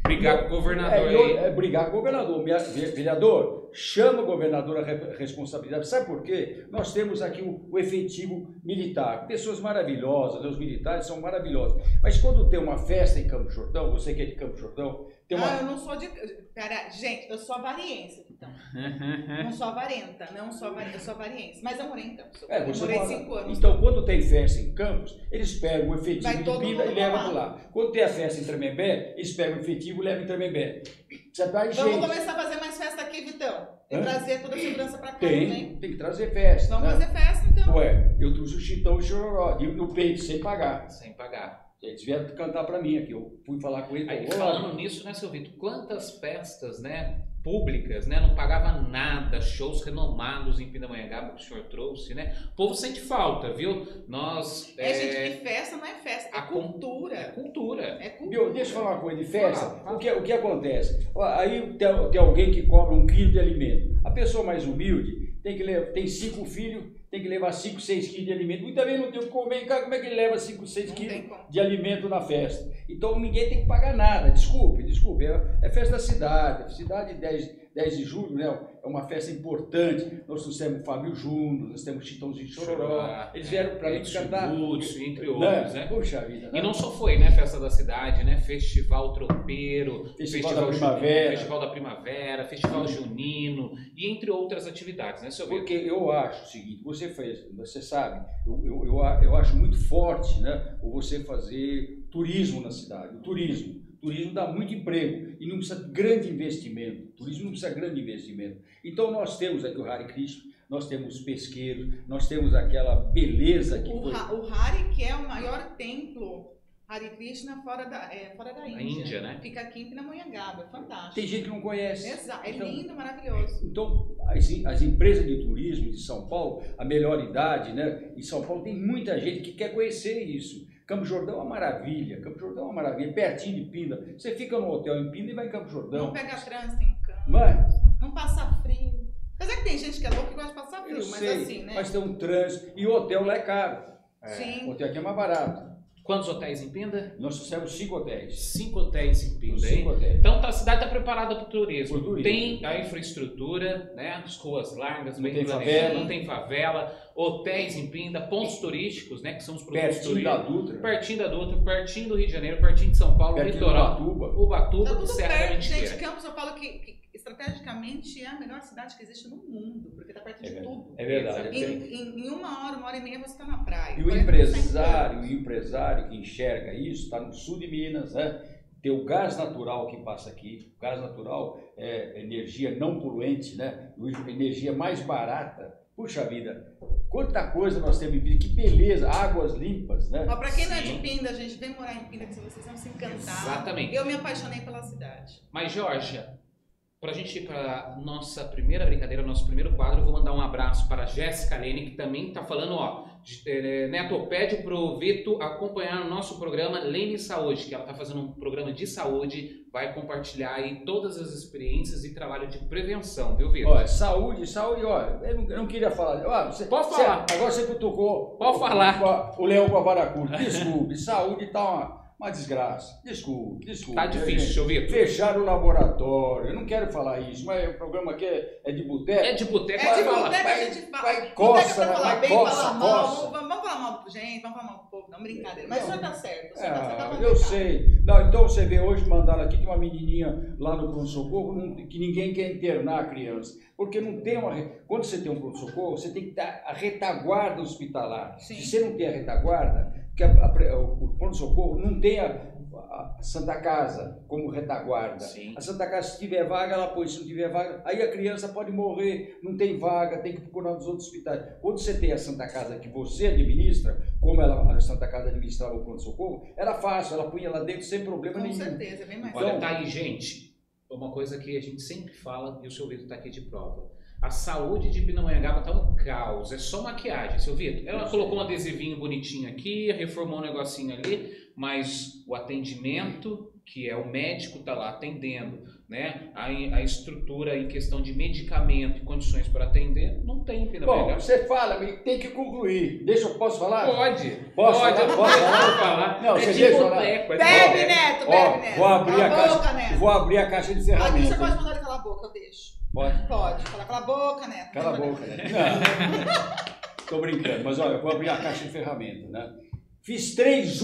S1: Brigar com o governador aí.
S3: Brigar com o governador. Vereador, chama o governador a responsabilidade. Sabe por quê? Nós temos aqui o efetivo militar. Pessoas maravilhosas, os militares são maravilhosos. Mas quando tem uma festa em Campos do Jordão, você que é de Campos do Jordão... Tem uma...
S2: eu não sou de... Cara, gente, eu sou avariense, então. Não sou avarenta, eu sou avariense. Mas eu morei em Campos. Eu morei 5 anos.
S3: Então, quando tem festa em Campos, eles pegam o efetivo de Pinda e levam para lá. Quando tem a festa em Tremembé, eles pegam o efetivo e levam em Tremembé.
S2: Vamos começar a fazer mais festa aqui, Vitão. E trazer toda a segurança para cá também.
S3: Tem que trazer festa.
S2: Vamos fazer festa, então.
S3: Ué, eu trouxe o Chitão e o Chororó no peito, sem pagar.
S1: Sem pagar.
S3: Eles vieram cantar para mim aqui, eu fui falar com ele.
S1: Aí, falando nisso, né, seu Vitor, quantas festas, né, públicas, né, não pagava nada, shows renomados em Pindamonhangaba que o senhor trouxe, né? O povo sente falta, viu? Nós...
S2: gente, de festa não é festa, é cultura.
S1: É cultura.
S2: É cultura.
S3: Deixa eu falar uma coisa de festa. O que acontece? Aí tem alguém que cobra 1 quilo de alimento. A pessoa mais humilde tem 5 filhos, tem que levar 5, 6 quilos de alimento. Muitas vezes não tem o que comer em casa, como é que ele leva 5, 6 quilos de alimento na festa? Então ninguém tem que pagar nada. Desculpe. É festa da cidade. A cidade 10 de julho, né? É uma festa importante. Nós trouxemos o Fábio Júnior, nós temos Chitãozinho e Chororó. Eles vieram para mim cantar.
S1: Entre outros, né?
S3: Puxa vida.
S1: E não só foi, né? Festa da cidade, né? Festival Tropeiro,
S3: Festival da Primavera,
S1: Festival da Primavera, Festival Junino e entre outras atividades, né, seu Vitor?
S3: Porque eu acho o seguinte, você sabe, eu acho muito forte, né? Você fazer turismo na cidade, o turismo. Turismo dá muito emprego e não precisa de grande investimento. Turismo não precisa de grande investimento. Então nós temos aqui o Hare Krishna, nós temos pesqueiros, nós temos aquela beleza que
S2: o Hare, que é o maior templo Hare Krishna fora da Índia.
S1: A Índia, né?
S2: Fica aqui em Pindamonhangaba, é fantástico.
S3: Tem gente que não conhece.
S2: Exato, é lindo, maravilhoso.
S3: Então, as empresas de turismo de São Paulo, a melhor idade, né? Em São Paulo tem muita gente que quer conhecer isso. Campos do Jordão é uma maravilha, pertinho de Pinda. Você fica no hotel em Pinda e vai em Campos do Jordão.
S2: Não pega trânsito em Campos, não passa frio. Apesar que tem gente que é louca e gosta de passar frio, mas assim, né?
S3: Mas tem um trânsito e o hotel lá é caro.
S2: Sim.
S3: O hotel aqui é mais barato.
S1: Quantos hotéis em Pinda?
S3: Nós trouxemos 5 hotéis.
S1: 5 hotéis em Pinda, hein? Então a cidade está preparada para o turismo. Tem a infraestrutura, né? As ruas largas, não tem favela, hotéis em Pinda, pontos turísticos, né? Que são os produtos turísticos. Pertinho da Dutra, pertinho do Rio de Janeiro, pertinho de São Paulo, litoral, Ubatuba,
S2: tudo
S1: Serra da Mentira.
S2: Gente, Campos, eu falo que estrategicamente é a melhor cidade que existe no mundo, porque está perto de tudo.
S3: É verdade.
S2: Em 1 hora e meia você está na praia.
S3: E o empresário que enxerga isso está no sul de Minas, né? Tem o gás natural que passa aqui. O gás natural é energia não poluente, né? Energia mais barata. Puxa vida, quanta coisa nós temos em Pinda, que beleza, águas limpas, né?
S2: Mas para quem não é de Pinda, gente, vem morar em Pinda, que vocês vão se encantar.
S1: Exatamente.
S2: Eu me apaixonei pela cidade.
S1: Mas, Georgia, para a gente ir para a nossa primeira brincadeira, nosso primeiro quadro, eu vou mandar um abraço para a Jéssica Lene, que também está falando, Neto, pede para o Vitor acompanhar o nosso programa Lene Saúde, que ela está fazendo um programa de saúde, vai compartilhar aí todas as experiências e trabalho de prevenção, viu, Vitor?
S3: Olha, saúde, eu não queria falar.
S1: Pode falar.
S3: Agora você cutucou.
S1: Pode falar.
S3: O leão com a vara curta. Desculpe, saúde está uma desgraça. Desculpe.
S1: Tá difícil, Vitor.
S3: Fecharam o laboratório. Eu não quero falar isso, mas o programa aqui é de boteco.
S1: É de boteco,
S2: a gente fala.
S3: Vai, coça.
S2: Vamos falar mal do gente, vamos falar mal do povo, não, brincadeira. Mas só tá certo.
S3: Eu sei. Não, então você vê, hoje mandaram aqui, tem uma menininha lá no pronto-socorro que ninguém quer internar a criança. Porque não tem quando você tem um pronto-socorro, você tem que dar a retaguarda hospitalar.
S2: Sim.
S3: Se você não tem a retaguarda, porque o pronto-socorro não tem a Santa Casa como retaguarda.
S1: Sim.
S3: A Santa Casa, se tiver vaga, ela põe. Se não tiver vaga, aí a criança pode morrer, não tem vaga, tem que procurar nos outros hospitais. Quando você tem a Santa Casa que você administra, como a Santa Casa administrava o pronto-socorro, era fácil, ela punha lá dentro sem problema nenhum.
S2: Com certeza, é bem mais
S1: fácil. Olha, tá aí, gente, uma coisa que a gente sempre fala, e o seu Vitor está aqui de prova. A saúde de Pindamonhangaba está um caos, é só maquiagem, seu Vitor. Ela colocou um adesivinho bonitinho aqui, reformou um negocinho ali, mas o atendimento que é o médico tá lá atendendo, né? A estrutura em questão de medicamento e condições para atender, não tem em Pindamonhangaba.
S3: Bom, você fala, mas tem que concluir. Posso falar?
S1: Pode.
S3: Posso
S1: Pode
S3: falar? Não,
S1: é
S3: você
S1: de
S3: deixa
S1: boteco.
S2: Bebe, Neto, bebe, Neto.
S3: Vou abrir a caixa de ferramentas.
S2: Aqui você pode mandar ele calar a boca, eu deixo.
S3: Pode?
S2: Pode. Fala, cala a boca, Neto.
S3: Cala a boca, Neto. Não. Tô brincando, mas olha, eu vou abrir a caixa de ferramentas, né? Fiz 3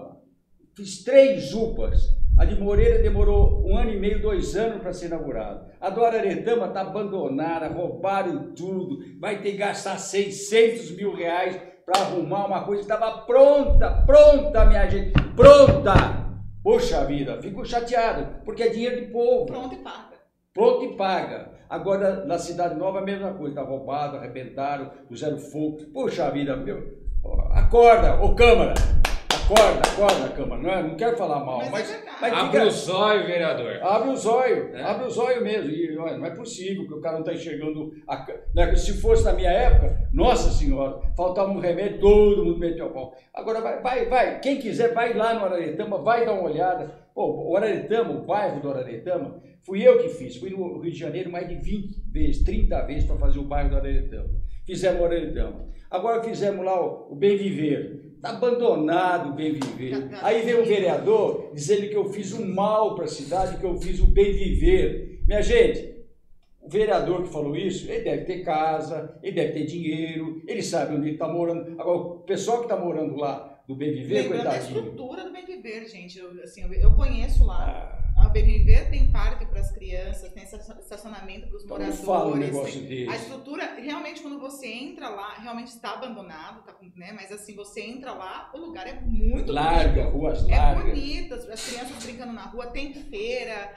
S3: UPAs. A de Moreira demorou 1 ano e meio, 2 anos para ser inaugurada. A do Araretama está abandonada, roubaram tudo. Vai ter que gastar 600 mil reais para arrumar uma coisa que estava pronta, minha gente, pronta. Poxa vida, fico chateado, porque é dinheiro de povo. Pronto e paga. Agora, na Cidade Nova, a mesma coisa. Está roubado, arrebentaram, puseram fogo. Poxa vida, meu. Acorda, ô Câmara. Acorda, Câmara. Não quero falar mal, mas
S1: abre o zóio, vereador.
S3: Abre o zóio mesmo. E, olha, não é possível que o cara não está enxergando. Se fosse na minha época, nossa senhora, faltava um remédio, todo mundo meteu a pau. Agora vai. Quem quiser, vai lá no Araretama, vai dar uma olhada. Pô, o Araretama, o bairro do Araretama, fui eu que fiz. Fui no Rio de Janeiro mais de 20 vezes, 30 vezes para fazer o bairro do Araretama. Fizemos o Araretama. Agora fizemos lá o Bem Viver. Está abandonado o Bem Viver. Aí vem o vereador dizendo que eu fiz um mal para a cidade, que eu fiz o Bem Viver. Minha gente, o vereador que falou isso, ele deve ter casa, ele deve ter dinheiro, ele sabe onde ele está morando. Agora, o pessoal que está morando lá do Bem Viver, coitadinho.
S2: A estrutura do Bem Viver, gente. Eu conheço lá. A Bem Viver tem parque para as crianças, tem estacionamento para os moradores.
S3: Não fala um negócio desse.
S2: A estrutura, realmente, quando você entra lá, realmente está abandonado, né? Mas assim, você entra lá, o lugar é muito
S3: bonito. Ruas largas.
S2: É bonito, as crianças brincando na rua, tem feira.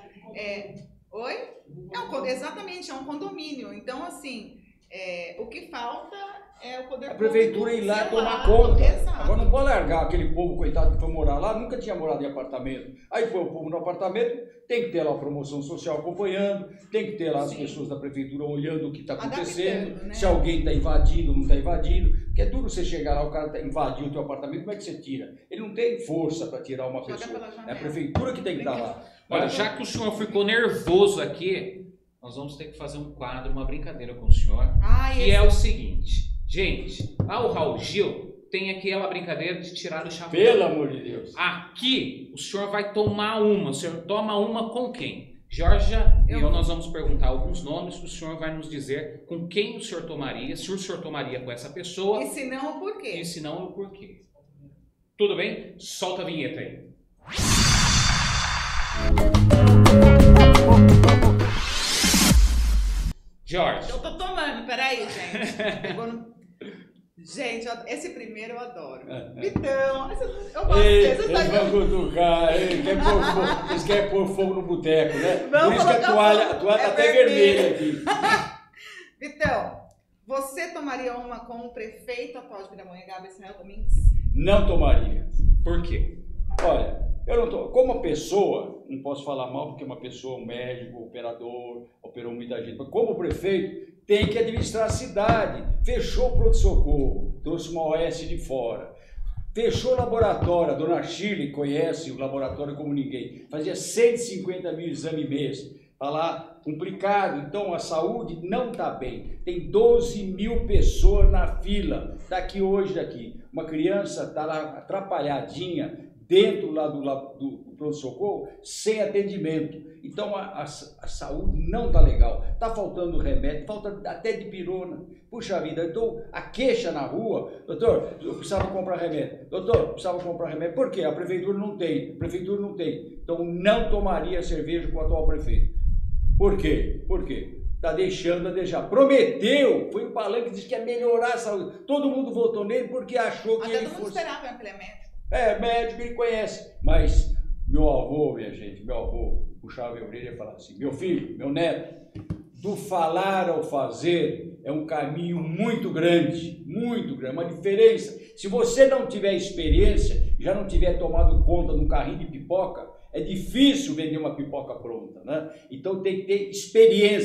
S2: Oi? Exatamente, é um condomínio. Então, assim, o que falta é o poder público.
S3: A prefeitura ir lá tomar conta.
S2: Exato.
S3: Agora não pode largar aquele povo, coitado, que foi morar lá, nunca tinha morado em apartamento. Aí foi o povo no apartamento, tem que ter lá a promoção social acompanhando, tem que ter lá as pessoas da prefeitura olhando o que está acontecendo, né? Se alguém está invadindo ou não está invadindo. Porque é duro você chegar lá, o cara invadiu o teu apartamento, como é que você tira? Ele não tem força para tirar uma pessoa. É a prefeitura que tem que estar lá.
S1: Olha, já que o senhor ficou nervoso aqui, nós vamos ter que fazer um quadro, uma brincadeira com o senhor, que é o seguinte. Gente, lá o Raul Gil tem aquela brincadeira de tirar o chapéu.
S3: Pelo amor de Deus.
S1: Aqui, o senhor vai tomar uma. O senhor toma uma com quem? Georgia e eu nós vamos perguntar alguns nomes. O senhor vai nos dizer com quem o senhor tomaria, se o senhor tomaria com essa pessoa.
S2: E se não, o porquê.
S1: E se não, o porquê. Tudo bem? Solta a vinheta aí. Jorge.
S2: Eu tô tomando, peraí, gente. Gente, esse primeiro eu adoro. Vitão, eu gosto
S3: desse. Eles vão cutucar, eles querem pôr fogo no boteco, né? Por isso que a toalha tá até vermelha aqui.
S2: Vitão, você tomaria uma com o prefeito atual de Pindamonhangaba, Israel Domingues?
S3: Não tomaria.
S1: Por quê?
S3: Olha, eu não tô. Como pessoa, não posso falar mal porque uma pessoa, um médico, operador, operou muita gente. Mas como prefeito, tem que administrar a cidade. Fechou o pronto-socorro, trouxe uma OS de fora. Fechou o laboratório, a dona Shirley conhece o laboratório como ninguém. Fazia 150 mil exames mês. Está lá complicado, então a saúde não está bem. Tem 12 mil pessoas na fila, daqui hoje, daqui. Uma criança está lá atrapalhadinha, dentro lá do pronto-socorro, sem atendimento. Então a saúde não está legal. Está faltando remédio, falta até dipirona. Puxa vida, então a queixa na rua, doutor, eu precisava comprar remédio. Doutor, eu precisava comprar remédio. Por quê? A prefeitura não tem. A prefeitura não tem. Então não tomaria cerveja com o atual prefeito. Por quê? Por quê? Está deixando a deixar. Prometeu, foi um palanque que disse que ia melhorar a saúde. Todo mundo votou nele porque achou que ele fosse...
S2: Até todo mundo esperava que ele é médico.
S3: É, médico, ele conhece. Mas meu avô, minha gente, meu avô puxava a orelha e falava assim, meu filho, meu neto, do falar ao fazer é um caminho muito grande, uma diferença. Se você não tiver experiência, já não tiver tomado conta de um carrinho de pipoca, é difícil vender uma pipoca pronta, né? Então tem que ter experiência.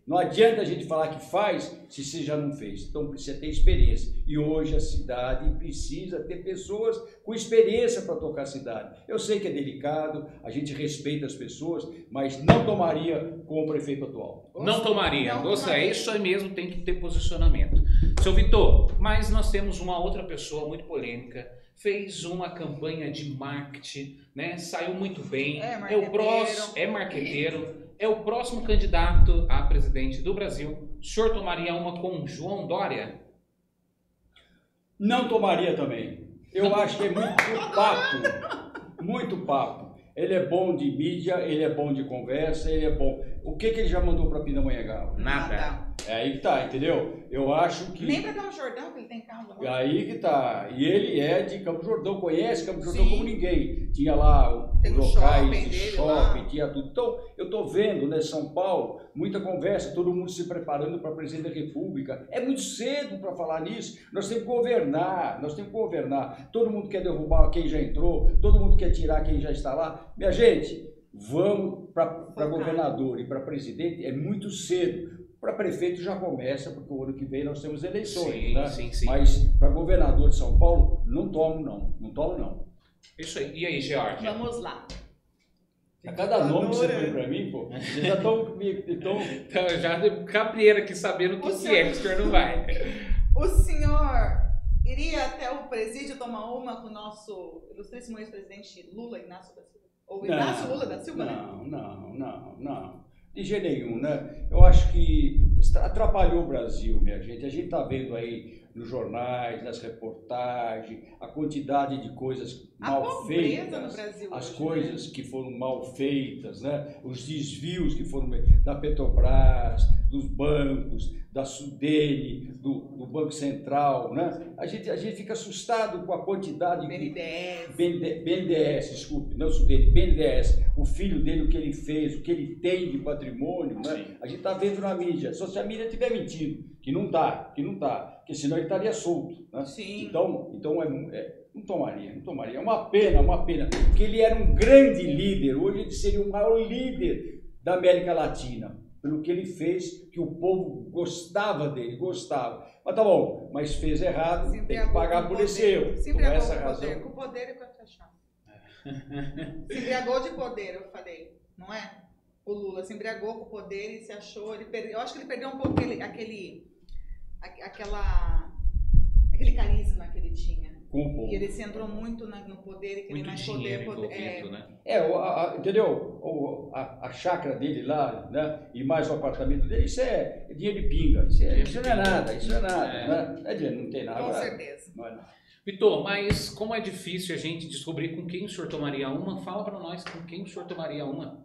S3: Não adianta a gente falar que faz se você já não fez. Então precisa ter experiência. E hoje a cidade precisa ter pessoas com experiência para tocar a cidade. Eu sei que é delicado, a gente respeita as pessoas, mas não tomaria com o prefeito atual.
S1: Não tomaria. É isso aí mesmo, tem que ter posicionamento. Seu Vitor, mas nós temos uma outra pessoa muito polêmica, fez uma campanha de marketing, né? Saiu muito bem. É marqueteiro. É o próximo candidato a presidente do Brasil. O senhor tomaria uma com João Dória?
S3: Não tomaria também. Eu acho que é muito papo. Ele é bom de mídia, ele é bom de conversa, ele é bom. O que ele já mandou para Pindamonhangaba?
S1: Nada.
S3: É aí que tá, entendeu? Eu acho que...
S2: Nem para Campos Jordão, que ele tem carro.
S3: É aí que tá. E ele é de Campos Jordão, conhece Campos Jordão como ninguém. Tinha lá os locais de shopping, tinha tudo. Então, eu tô vendo, né, São Paulo, muita conversa, todo mundo se preparando para presidente da República. É muito cedo para falar nisso. Nós temos que governar, Todo mundo quer derrubar quem já entrou, todo mundo quer tirar quem já está lá. Minha gente, vamos para governador e para presidente, é muito cedo. Para prefeito já começa, porque o ano que vem nós temos eleições, né?
S1: Sim.
S3: Mas para governador de São Paulo, não tomo não.
S1: Isso aí. E aí, Georgia?
S2: Vamos lá.
S3: A cada nome que você põe para mim, pô, vocês já estão comigo. Então,
S1: já de cabreira aqui sabendo que o senhor não vai.
S2: O senhor iria até o presídio tomar uma com o nosso ilustríssimo ex-presidente Lula Inácio da Silva? Ou Inácio Lula da Silva, né?
S3: Não. De jeito nenhum, né? Eu acho que atrapalhou o Brasil, minha gente. A gente está vendo aí nos jornais, nas reportagens, a quantidade de coisas mal feitas,
S2: no Brasil
S3: as
S2: hoje,
S3: coisas que foram mal feitas, né? Os desvios que foram da Petrobras, dos bancos, da Sudene, do Banco Central, né? A gente fica assustado com a quantidade... BNDES, desculpe, não Sudene, BNDES, o filho dele, o que ele fez, o que ele tem de patrimônio, né? A gente está vendo na mídia, só se a mídia estiver mentindo, que não tá, porque senão ele estaria solto, né?
S2: Sim.
S3: Então não tomaria. É uma pena, porque ele era um grande líder, hoje ele seria o maior líder da América Latina, pelo que ele fez, que o povo gostava dele. Mas tá bom, mas fez errado, tem que pagar por esse erro.
S2: Se embriagou com o poder e com a cachaça. Se embriagou de poder, eu falei, não é? O Lula se embriagou com o poder e se achou, eu acho que ele perdeu um pouco aquele carisma que ele tinha. E ele se entrou muito no poder e queria mais poder.
S1: Né?
S3: Entendeu? A chácara dele lá, né? E mais o apartamento dele, isso é dinheiro de pinga. Isso não é nada, né? Não tem nada.
S2: Com certeza.
S3: Não é nada.
S1: Vitor, mas como é difícil a gente descobrir com quem o senhor tomaria uma, fala para nós com quem o senhor tomaria uma.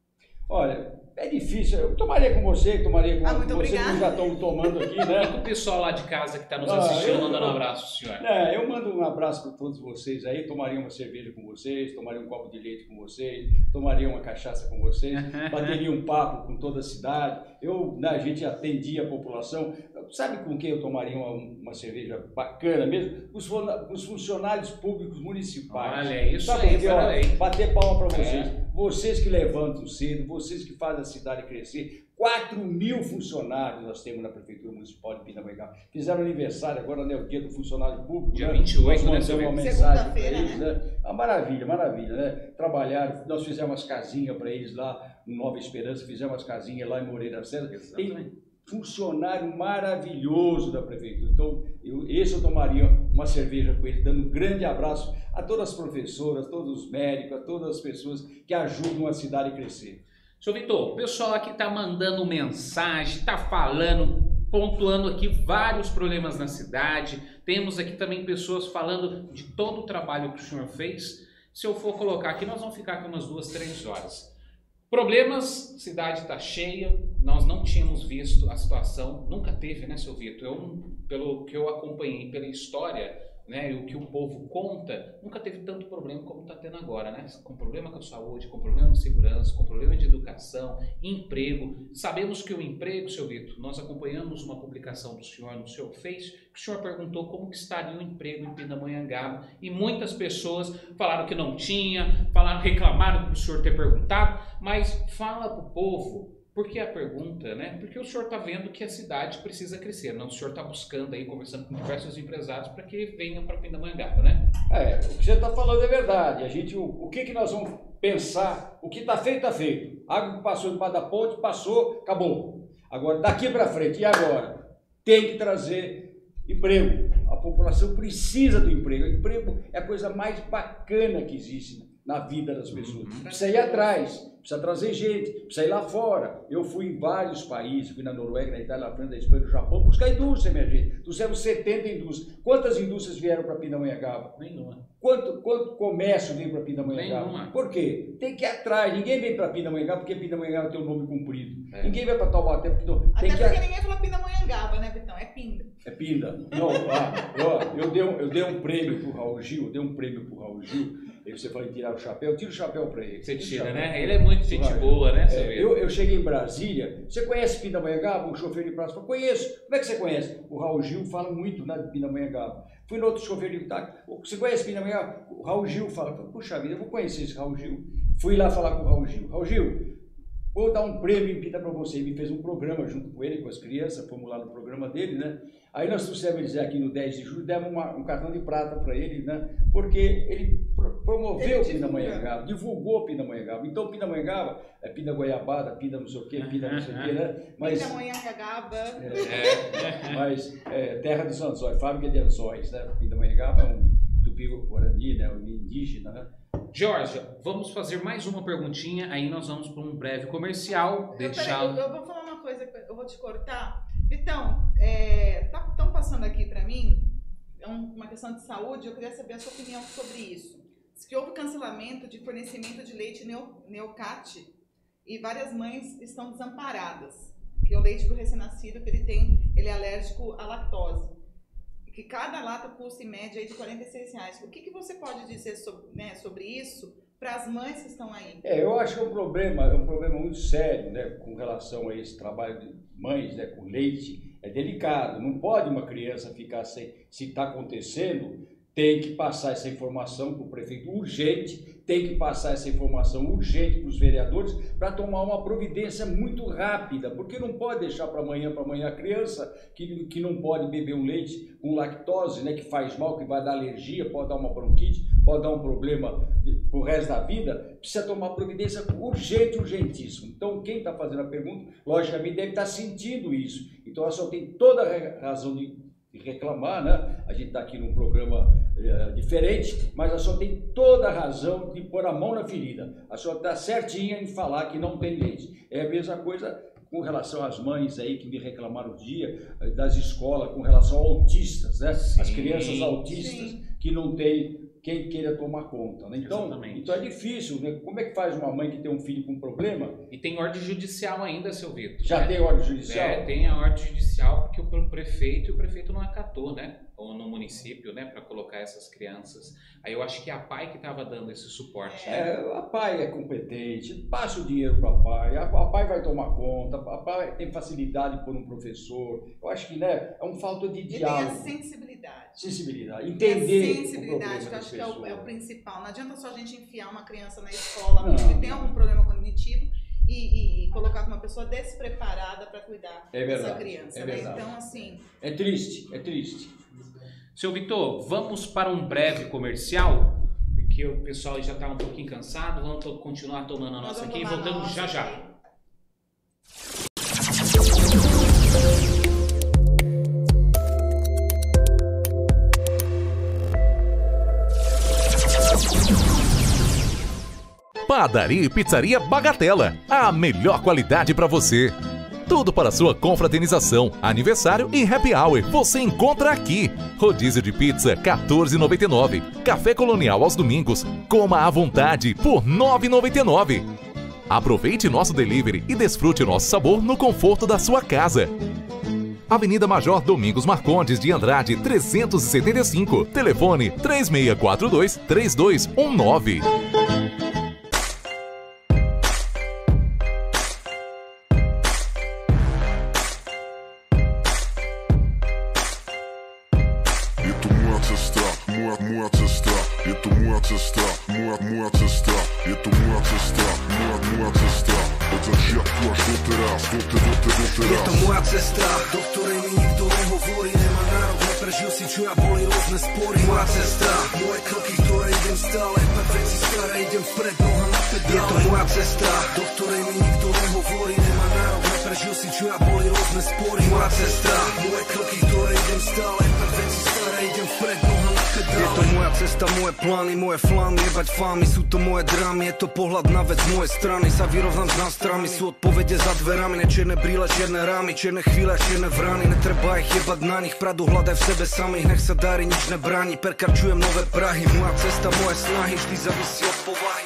S3: Olha, é difícil. Eu tomaria com você, tomaria com
S2: muito
S3: vocês
S2: obrigada.
S3: que já estão tomando aqui, né?
S1: E com o pessoal lá de casa que está nos assistindo, mandando um abraço, senhor.
S3: Eu mando um abraço para todos vocês aí, tomaria uma cerveja com vocês, tomaria um copo de leite com vocês, tomaria uma cachaça com vocês, bateria um papo com toda a cidade. A gente atendia a população. Sabe com quem eu tomaria uma cerveja bacana mesmo? Os funcionários públicos municipais.
S1: Olha, isso aí,
S3: bater palma para vocês. Vocês que levantam cedo, vocês que fazem a cidade crescer. 4.000 funcionários nós temos na Prefeitura Municipal de Pindamonhangaba. Fizeram aniversário agora, né? O dia do funcionário público.
S1: Dia 28,
S3: nós mandamos uma mensagem para eles,
S2: né?
S3: Maravilha, né? Trabalharam, nós fizemos umas casinhas para eles lá no Nova Esperança, fizemos umas casinhas lá em Moreira César. Tem funcionário maravilhoso da Prefeitura. Então, eu tomaria uma cerveja com ele, dando um grande abraço a todas as professoras, todos os médicos, a todas as pessoas que ajudam a cidade a crescer.
S1: Senhor Vitor, o pessoal aqui está mandando mensagem, está falando, pontuando aqui vários problemas na cidade. Temos aqui também pessoas falando de todo o trabalho que o senhor fez. Se eu for colocar aqui, nós vamos ficar aqui umas 2, 3 horas. Problemas, cidade está cheia, nós não tínhamos visto a situação, nunca teve, né, seu Vitor? Pelo que eu acompanhei, pela história, né, e o que o povo conta, nunca teve tanto problema como está tendo agora, né? Com problema com a saúde, com problema de segurança, com problema de educação, emprego. Sabemos que o emprego, seu Vitor, nós acompanhamos uma publicação do senhor no seu Face, que o senhor perguntou como que estaria o emprego em Pindamonhangaba, e muitas pessoas falaram que não tinha, reclamaram do senhor ter perguntado, mas fala para o povo Por que a pergunta, né? Porque o senhor está vendo que a cidade precisa crescer, não? O senhor está buscando aí, conversando com diversos empresários para que venham para Pindamonhangaba, né?
S3: O que você está falando é verdade. O que nós vamos pensar? O que está feito, está feito. A água que passou debaixo da ponte, passou, acabou. Agora, daqui para frente, e agora? Tem que trazer emprego. A população precisa do emprego. O emprego é a coisa mais bacana que existe na vida das pessoas. Precisa ir atrás, precisa trazer gente, precisa ir lá fora. Eu fui em vários países, fui na Noruega, na Itália, na França, na Espanha, no Japão, buscar indústria, minha gente. Trouxemos 70 indústrias. Quantas indústrias vieram para Pindamonhangaba?
S1: Nenhuma.
S3: Quanto comércio veio para Pindamonhangaba?
S1: Nenhuma.
S3: Por quê? Tem que ir atrás. Ninguém vem para Pindamonhangaba porque Pindamonhangaba tem um nome comprido. Ninguém vai para Taubaté porque
S2: tem que... ninguém fala Pindamonhangaba, né, Vitão? É Pinda.
S3: É Pinda. Não, eu dei um prêmio para o Raul Gil, Aí você fala em tirar o chapéu, eu tiro o chapéu para ele.
S1: Você tira, né? Ele é muito gente boa, né?
S3: Eu cheguei em Brasília, você conhece Pindamonhangaba? O chofer de praça falou, conheço. Como é que você conhece? O Raul Gil fala muito, né, de Pindamonhangaba. Fui no outro chofer de táxi, você conhece Pindamonhangaba? O Raul Gil fala, puxa vida, eu vou conhecer esse Raul Gil. Fui lá falar com o Raul Gil. Raul Gil, vou dar um prêmio em Pinda para você. Ele me fez um programa junto com ele, com as crianças, fomos lá no programa dele, né? Aí nós trouxemos ele aqui no 10 de julho, demos um cartão de prata para ele, né? Porque ele promoveu Pindamonhangaba, divulgou Pindamonhangaba. Então Pindamonhangaba é Pinda Goiabada, Pinda não sei o quê, Pinda não sei o quê, né?
S2: Pindamonhangaba.
S3: Mas terra dos anzóis, fábrica de anzóis, né? Pindamonhangaba é um tupi-guarani, né? Um indígena, né?
S1: Jorge, vamos fazer mais uma perguntinha, aí nós vamos para um breve comercial.
S2: Eu vou falar uma coisa, eu vou te cortar. Vitão, estão passando aqui para mim uma questão de saúde, eu queria saber a sua opinião sobre isso. Diz que houve cancelamento de fornecimento de leite Neocate e várias mães estão desamparadas, que é o leite do recém-nascido, que ele é alérgico à lactose. Que cada lata custa em média aí de R$46. O que você pode dizer sobre isso para as mães que estão aí?
S3: Eu acho que é um problema muito sério, né, com relação a esse trabalho de mães, né, com leite. É delicado, não pode uma criança ficar sem, se está acontecendo, tem que passar essa informação para o prefeito urgente, tem que passar essa informação urgente para os vereadores para tomar uma providência muito rápida, porque não pode deixar para amanhã a criança que não pode beber um leite com lactose, né, que faz mal, que vai dar alergia, pode dar uma bronquite, pode dar um problema para o resto da vida, precisa tomar providência urgente, urgentíssimo. Então quem está fazendo a pergunta, logicamente deve estar sentindo isso, então ela só tem toda a razão de reclamar, né? A gente está aqui num programa diferente, mas a senhora tem toda a razão de pôr a mão na ferida. A senhora está certinha em falar que não tem leite. É a mesma coisa com relação às mães aí que me reclamaram o dia das escolas, com relação a autistas, né? Sim, as crianças autistas que não tem quem queira tomar conta, né? Então é difícil, né? Como é que faz uma mãe que tem um filho com problema?
S1: E tem ordem judicial ainda, seu Vitor.
S3: Já tem ordem judicial?
S1: Tem a ordem judicial porque o prefeito não acatou, né? Ou no município, né? Para colocar essas crianças. Aí eu acho que é a PAI que estava dando esse suporte, né?
S3: A PAI é competente, passa o dinheiro para a PAI, a PAI vai tomar conta, a PAI tem facilidade por um professor. Eu acho que, né, é uma falta de diálogo.
S2: E tem a sensibilidade.
S3: Entender
S2: a sensibilidade, que eu acho que é o principal. Não adianta só a gente enfiar uma criança na escola porque tem algum problema cognitivo e colocar uma pessoa despreparada para cuidar dessa criança. Né? Então, assim...
S3: É triste.
S1: Seu Vitor, vamos para um breve comercial, porque o pessoal já está um pouquinho cansado, vamos continuar tomando a nossa aqui e voltamos já.
S4: Padaria e Pizzaria Bagatela, a melhor qualidade para você. Tudo para sua confraternização, aniversário e happy hour você encontra aqui. Rodízio de pizza R$ 14,99. Café colonial aos domingos, coma à vontade por R$ 9,99. Aproveite nosso delivery e desfrute nosso sabor no conforto da sua casa. Avenida Major Domingos Marcondes de Andrade 375. Telefone 3642-3219.
S5: Moi, c'est ça, Je to moja cesta, do ktorej mi nikto nehovorí. Nemám nárok, neprežil si, čo ja boli rôzne spory. Moja cesta, moje kroky, ktoré idem stále, pred veci staré, idem vpred, noha na pedále. Je to moja cesta, do ktorej mi nikto nehovorí. Nemám nárok, neprežil si, čo ja boli rôzne spory. Moja cesta, moje kroky, ktoré idem stále, pred veci staré, idem vpred, noha na pedále. Je to moja cesta, moje plány, moje flámy, jebať fámy, sú to moje drámy, je to pohľad na vec z mojej strany, sa vyrovnám s nástrami, sú odpovede za dverami, ne čierne brýle, čierne rámy, čierne chvíle, čierne vrany, netreba ich jebať na nich, pravdu hľadaj v sebe samých, nech sa darí, nič nebráni, perkarčujem nové Prahy, moja cesta, moje snahy, vždy závisí od povahy.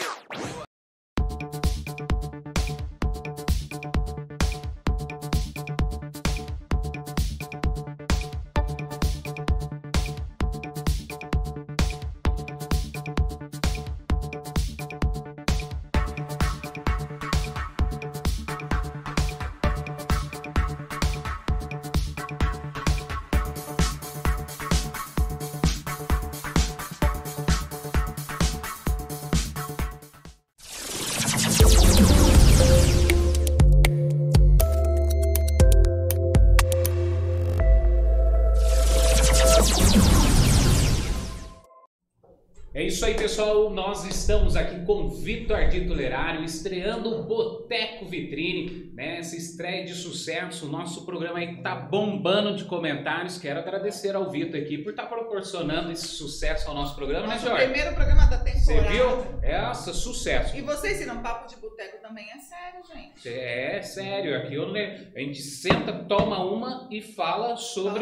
S1: É isso aí, pessoal, nós estamos aqui com Vitor Ardito Lerário, estreando o Boteco Vitrine, né? Essa estreia de sucesso, o nosso programa aí tá bombando de comentários. Quero agradecer ao Vitor aqui por estar proporcionando esse sucesso ao nosso programa, né, Jorge?
S2: Primeiro programa da temporada.
S1: Você viu? Essa, sucesso.
S2: E vocês ensinam papo de boteco também, é sério, gente.
S1: É sério, aqui a gente senta, toma uma e fala sobre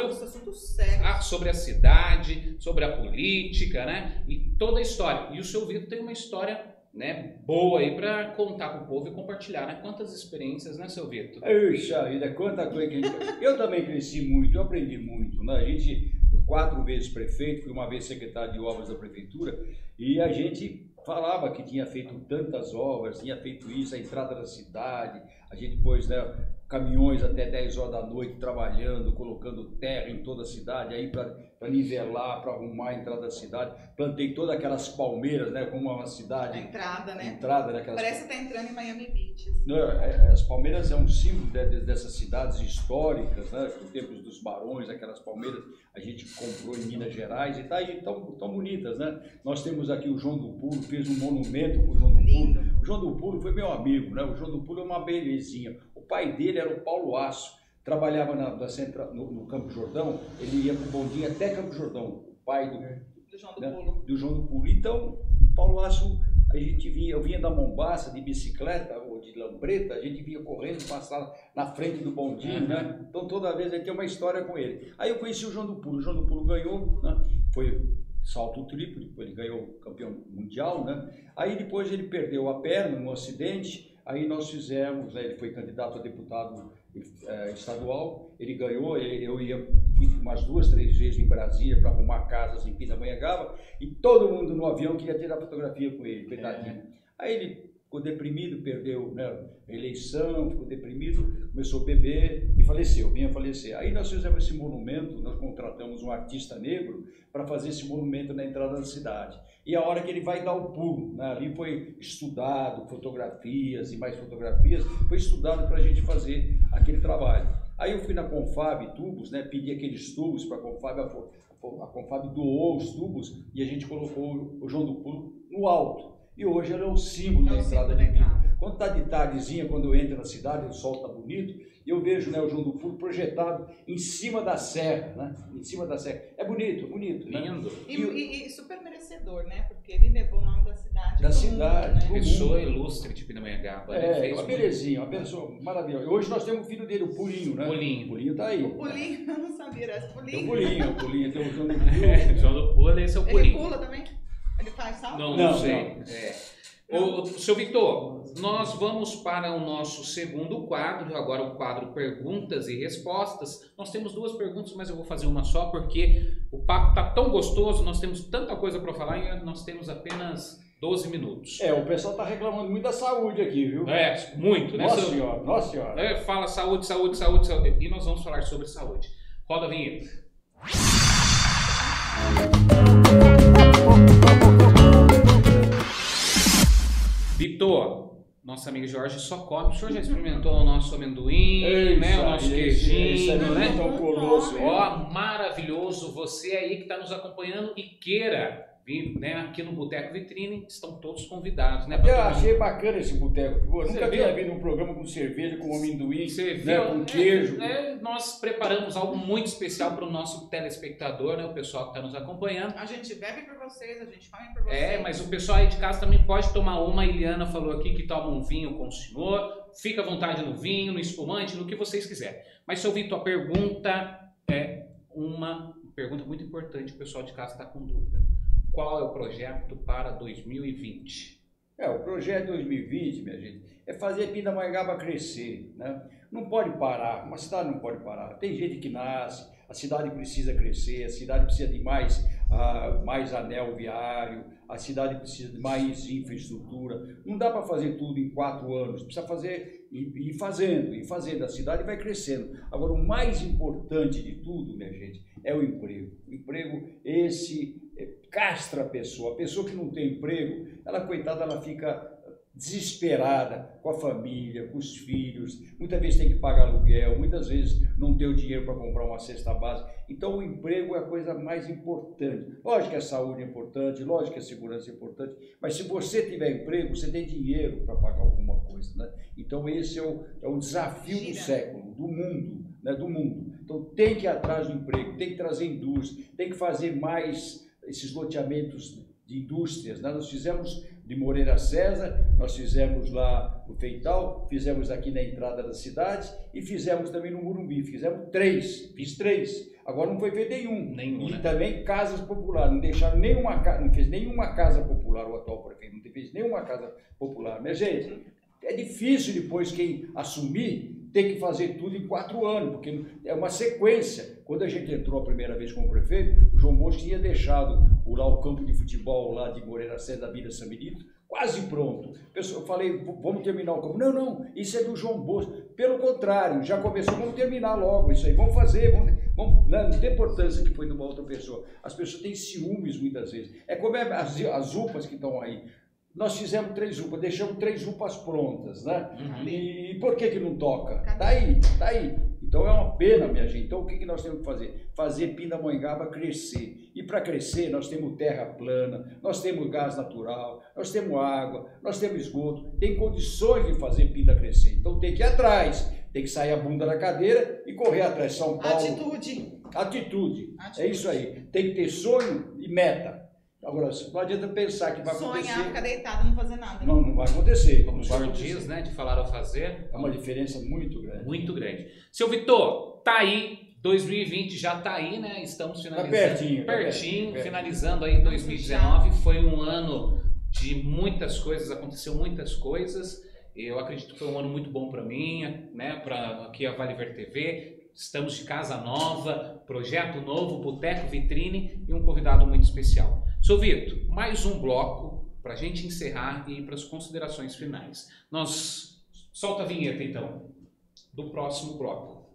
S1: sobre a cidade, sobre a política, né? E toda a história. E o seu Vitor tem uma história, né, boa aí para contar com o povo e compartilhar, né? Quantas experiências, né, seu Vitor?
S3: Puxa vida, quanta coisa que a gente... Eu também cresci muito, eu aprendi muito, né? A gente, 4 vezes prefeito, fui uma vez secretário de obras da prefeitura, e a gente falava que tinha feito tantas obras, tinha feito isso, a entrada da cidade, a gente pôs, né, caminhões até 10 horas da noite trabalhando, colocando terra em toda a cidade, aí para nivelar, para arrumar a entrada da cidade. Plantei todas aquelas palmeiras, né, como uma cidade...
S2: A entrada, né?
S3: Entrada daquelas...
S2: Parece que tá entrando em Miami Beach.
S3: Não, as palmeiras é um símbolo dessas cidades históricas, né, dos tempos dos barões, aquelas palmeiras a gente comprou em Minas Gerais e tá aí tão bonitas, né? Nós temos aqui o João do Pulo, fez um monumento para o João do Pulo. O João do Pulo foi meu amigo, né? O João do Pulo é uma belezinha. O pai dele era o Paulo Aço, trabalhava no Campo Jordão, ele ia para o bondinho até Campo Jordão, o pai do
S2: João do Pulo.
S3: Do João do Pulo. Então, o Paulo Aço, eu vinha da Mombaça de bicicleta ou de lambreta, a gente vinha correndo, passar na frente do bondinho, né? Então toda vez a gente tem uma história com ele. Aí eu conheci o João do Pulo ganhou, né? Foi salto triplo, ele ganhou campeão mundial, né? Aí depois ele perdeu a perna num acidente, aí nós fizemos, né? Ele foi candidato a deputado estadual, ele ganhou, fui umas 2, 3 vezes em Brasília para arrumar casas em Pindamonhangaba e todo mundo no avião queria tirar fotografia com ele, coitadinho. Aí ele ficou deprimido, perdeu, né, a eleição, ficou deprimido, começou a beber e faleceu, vinha falecer. Aí nós fizemos esse monumento, nós contratamos um artista negro para fazer esse monumento na entrada da cidade. E a hora que ele vai dar o pulo, né, ali foi estudado, fotografias e mais fotografias, foi estudado para a gente fazer aquele trabalho. Aí eu fui na Confab Tubos, né, pedi aqueles tubos para a Confab, a Confab doou os tubos e a gente colocou o João do Pulo no alto. E hoje ele é o símbolo da entrada de Pinda. Quando está de tardezinha, quando eu entro na cidade, o sol está bonito, eu vejo, né, o João do Pulo projetado em cima da serra, né? Em cima da serra. É bonito, lindo.
S1: Né?
S2: E super merecedor, né? Porque ele levou o nome da cidade.
S3: Da cidade.
S2: Mundo, né?
S1: Pessoa ilustre de Pindamonhangaba.
S3: Uma belezinha, uma pessoa maravilhosa. Hoje nós temos o filho dele, o Pulinho, né?
S1: Pulinho.
S3: O Pulinho está aí.
S2: O Pulinho, eu não sabia, era esse Pulinho.
S3: O Pulinho, tem o João do Pulo.
S1: João do Pulo, esse é o Pulinho.
S2: Ele pula também? Ele faz salto?
S1: Não sei. Seu Vitor, nós vamos para o nosso segundo quadro, agora o quadro Perguntas e Respostas. Nós temos 2 perguntas, mas eu vou fazer uma só, porque o papo está tão gostoso, nós temos tanta coisa para falar e nós temos apenas 12 minutos.
S3: O pessoal está reclamando muito da saúde aqui, viu?
S1: Muito, né?
S3: Nossa senhora.
S1: Fala saúde. E nós vamos falar sobre saúde. Roda a vinheta. Vitor, Nossa amiga Jorge só come. O senhor já experimentou o nosso amendoim, né? O nosso queijinho, né? Ó, maravilhoso. Você aí que está nos acompanhando e queira vir, né, aqui no Boteco Vitrine, estão todos convidados, né?
S3: Eu achei bacana esse boteco. Nunca tinha visto um programa com cerveja, com amendoim, né, com queijo.
S1: Nós preparamos algo muito especial para o nosso telespectador, né? O pessoal que está nos acompanhando.
S2: A gente bebe por vocês, a gente come por vocês.
S1: Mas o pessoal aí de casa também pode tomar uma. A Iliana falou aqui que toma um vinho com o senhor. Fica à vontade no vinho, no espumante, no que vocês quiserem. Mas, seu Vitor, a pergunta é uma pergunta muito importante. O pessoal de casa está com dúvida. Qual é o projeto para 2020?
S3: O projeto 2020, minha gente, é fazer Pindamonhangaba crescer, né? Não pode parar, uma cidade não pode parar. Tem gente que nasce, a cidade precisa crescer, a cidade precisa de mais anel viário, a cidade precisa de mais infraestrutura. Não dá para fazer tudo em 4 anos, precisa fazer e fazendo, a cidade vai crescendo. Agora, o mais importante de tudo, minha gente, é o emprego. O emprego, castra a pessoa que não tem emprego, ela, coitada, ela fica desesperada com a família, com os filhos, muitas vezes tem que pagar aluguel, muitas vezes não tem o dinheiro para comprar uma cesta básica. Então o emprego é a coisa mais importante. Lógico que a saúde é importante, lógico que a segurança é importante, mas se você tiver emprego, você tem dinheiro para pagar alguma coisa, né? Então esse é o desafio do século, do mundo, né? Do mundo. Então tem que ir atrás do emprego, tem que trazer indústria, tem que fazer mais esses loteamentos de indústrias, né? Nós fizemos de Moreira César, nós fizemos lá no Feital, fizemos aqui na entrada da cidade e fizemos também no Morumbi, fiz 3, agora não foi feito nenhum, e né? Também casas populares, não deixaram não fez nenhuma casa popular, o atual prefeito não fez nenhuma casa popular. Minha gente, é difícil depois quem assumir ter que fazer tudo em 4 anos, porque é uma sequência. Quando a gente entrou a primeira vez como prefeito, o João Bosco tinha deixado o campo de futebol lá de Moreira César, da Vila São Benito, quase pronto. Eu falei, vamos terminar o campo. Não, isso é do João Bosco. Pelo contrário, já começou, vamos terminar logo isso aí, vamos fazer, não tem importância que foi de uma outra pessoa. As pessoas têm ciúmes muitas vezes. É como as UPAs que estão aí. Nós fizemos 3 UPAs, deixamos 3 UPAs prontas, né? Uhum. E por que não toca? Tá aí. Então é uma pena, minha gente. Então o que nós temos que fazer? Fazer Pindamonhangaba crescer. E para crescer nós temos terra plana, nós temos gás natural, nós temos água, nós temos esgoto. Tem condições de fazer Pinda crescer. Então tem que ir atrás, tem que sair a bunda da cadeira e correr atrás. São Paulo. Atitude. É isso aí. Tem que ter sonho e meta. Agora, não adianta pensar que vai acontecer.
S2: Sonhar, ficar deitado, não fazer nada.
S3: Não vai acontecer.
S1: Como o senhor diz, né? De falar ao fazer.
S3: É uma diferença muito grande.
S1: Muito grande. Seu Vitor, tá aí. 2020 já tá aí, né? Estamos finalizando. Pertinho. Finalizando aí 2019. Foi um ano de muitas coisas, aconteceu muitas coisas. Eu acredito que foi um ano muito bom para mim, né? Para aqui a Vale Verde TV. Estamos de casa nova, projeto novo, Boteco Vitrine e um convidado muito especial. Seu Vitor, mais um bloco para a gente encerrar e ir para as considerações finais. Solta a vinheta, então, do próximo bloco.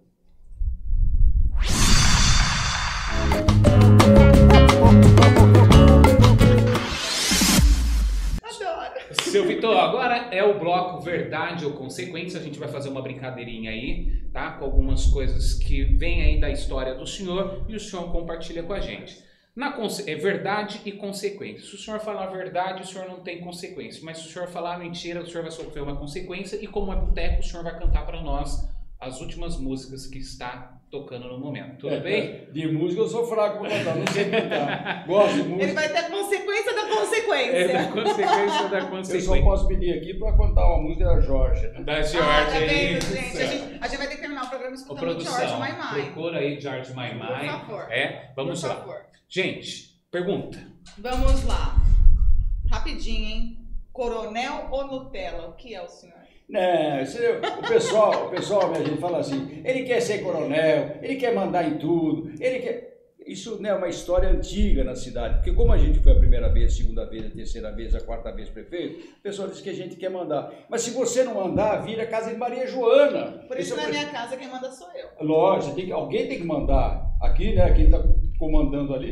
S1: Seu Vitor, agora é o bloco Verdade ou Consequência. A gente vai fazer uma brincadeirinha aí, tá? Com algumas coisas que vêm aí da história do senhor e o senhor compartilha com a gente. É verdade e consequência. Se o senhor falar a verdade, o senhor não tem consequência. Mas se o senhor falar a mentira, o senhor vai sofrer uma consequência. E como é boteco, o senhor vai cantar para nós as últimas músicas que está tocando no momento. Tudo bem?
S3: De música eu sou fraco para cantar, não sei cantar. Gosto de música.
S2: Ele vai ter consequência da consequência.
S1: É da consequência da consequência.
S3: Eu só posso pedir aqui para cantar uma música da Jorge.
S1: Da Jorge,
S2: tá vendo, gente? A gente vai ter que terminar o programa escutando Jorge Maimai.
S1: Procura aí Jorge Maimai.
S2: Por favor.
S1: Vamos lá. Gente, pergunta.
S2: Vamos lá. Rapidinho, hein? Coronel ou Nutella? O que é o senhor?
S3: Não, o pessoal, minha gente, fala assim, ele quer ser coronel, ele quer mandar em tudo, ele quer... Isso, né, é uma história antiga na cidade, porque como a gente foi a primeira vez, a segunda vez, a terceira vez, a quarta vez prefeito, o pessoal diz que a gente quer mandar. Mas se você não mandar, vira a casa de Maria Joana.
S2: Por isso na minha casa quem manda sou eu.
S3: Lógico, alguém tem que mandar. Aqui, né, quem está comandando ali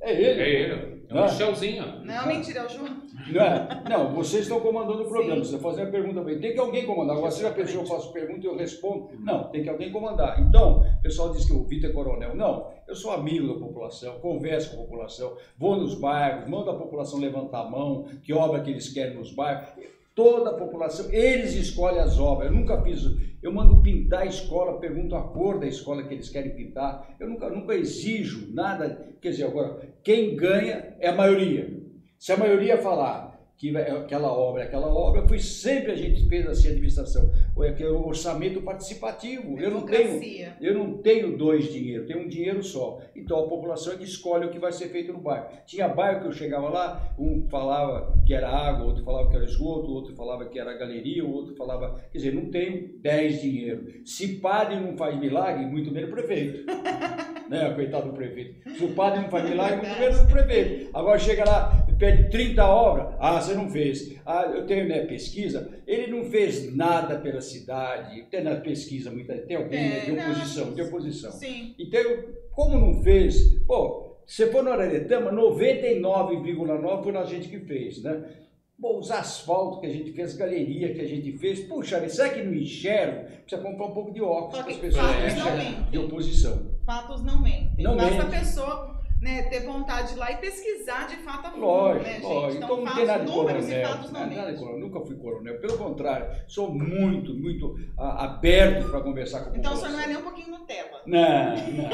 S3: É ele.
S1: É ele. É o Michelzinho.
S2: Não, mentira, é o João.
S3: Não, vocês estão comandando o programa. Você fazer a pergunta bem. Tem que alguém comandar. Agora, se a pessoa faz pergunta e eu respondo. Não, tem que alguém comandar. Então, o pessoal diz que o Vitor é coronel. Não, eu sou amigo da população, converso com a população, vou nos bairros, mando a população levantar a mão, que obra que eles querem nos bairros. Toda a população, eles escolhem as obras. Eu nunca fiz, eu mando pintar a escola, pergunto a cor da escola que eles querem pintar. Eu nunca exijo nada. Quer dizer, agora, quem ganha é a maioria. Se a maioria falar que aquela obra, foi sempre a gente fez assim a administração. É o orçamento participativo. Eu não tenho dois dinheiros, tenho um dinheiro só. Então a população é que escolhe o que vai ser feito no bairro. Tinha bairro que eu chegava lá, um falava que era água, outro falava que era esgoto, outro falava que era galeria, o outro falava... Quer dizer, não tenho 10 dinheiro. Se padre não faz milagre, muito menos o prefeito. Né? Coitado do prefeito. Se o padre não faz milagre, muito menos o prefeito. Agora chega lá, pede 30 obras, você não fez. Eu tenho pesquisa, ele não fez nada pela cidade. Tem na pesquisa, tem alguém de oposição.
S2: Sim.
S3: Então, como não fez, se for no Araretama, 99,9% foi a gente que fez, né? Bom, os asfaltos que a gente fez, galeria que a gente fez, puxa, será que não enxergo? Precisa comprar um pouco de óculos para as pessoas de oposição.
S2: Fatos não mentem.
S3: Não
S2: basta
S3: mente.
S2: a pessoa ter vontade de ir lá e pesquisar de fato a fundo,
S3: Lógico,
S2: né, gente?
S3: lógico.
S2: Então,
S3: Então não tem nada de
S2: números e
S3: coronel.
S2: fatos não mentem.
S3: Nunca fui coronel. Pelo contrário, sou muito aberto para conversar com a
S2: Então o
S3: população.
S2: senhor não é nem um pouquinho Nutella.
S3: Não.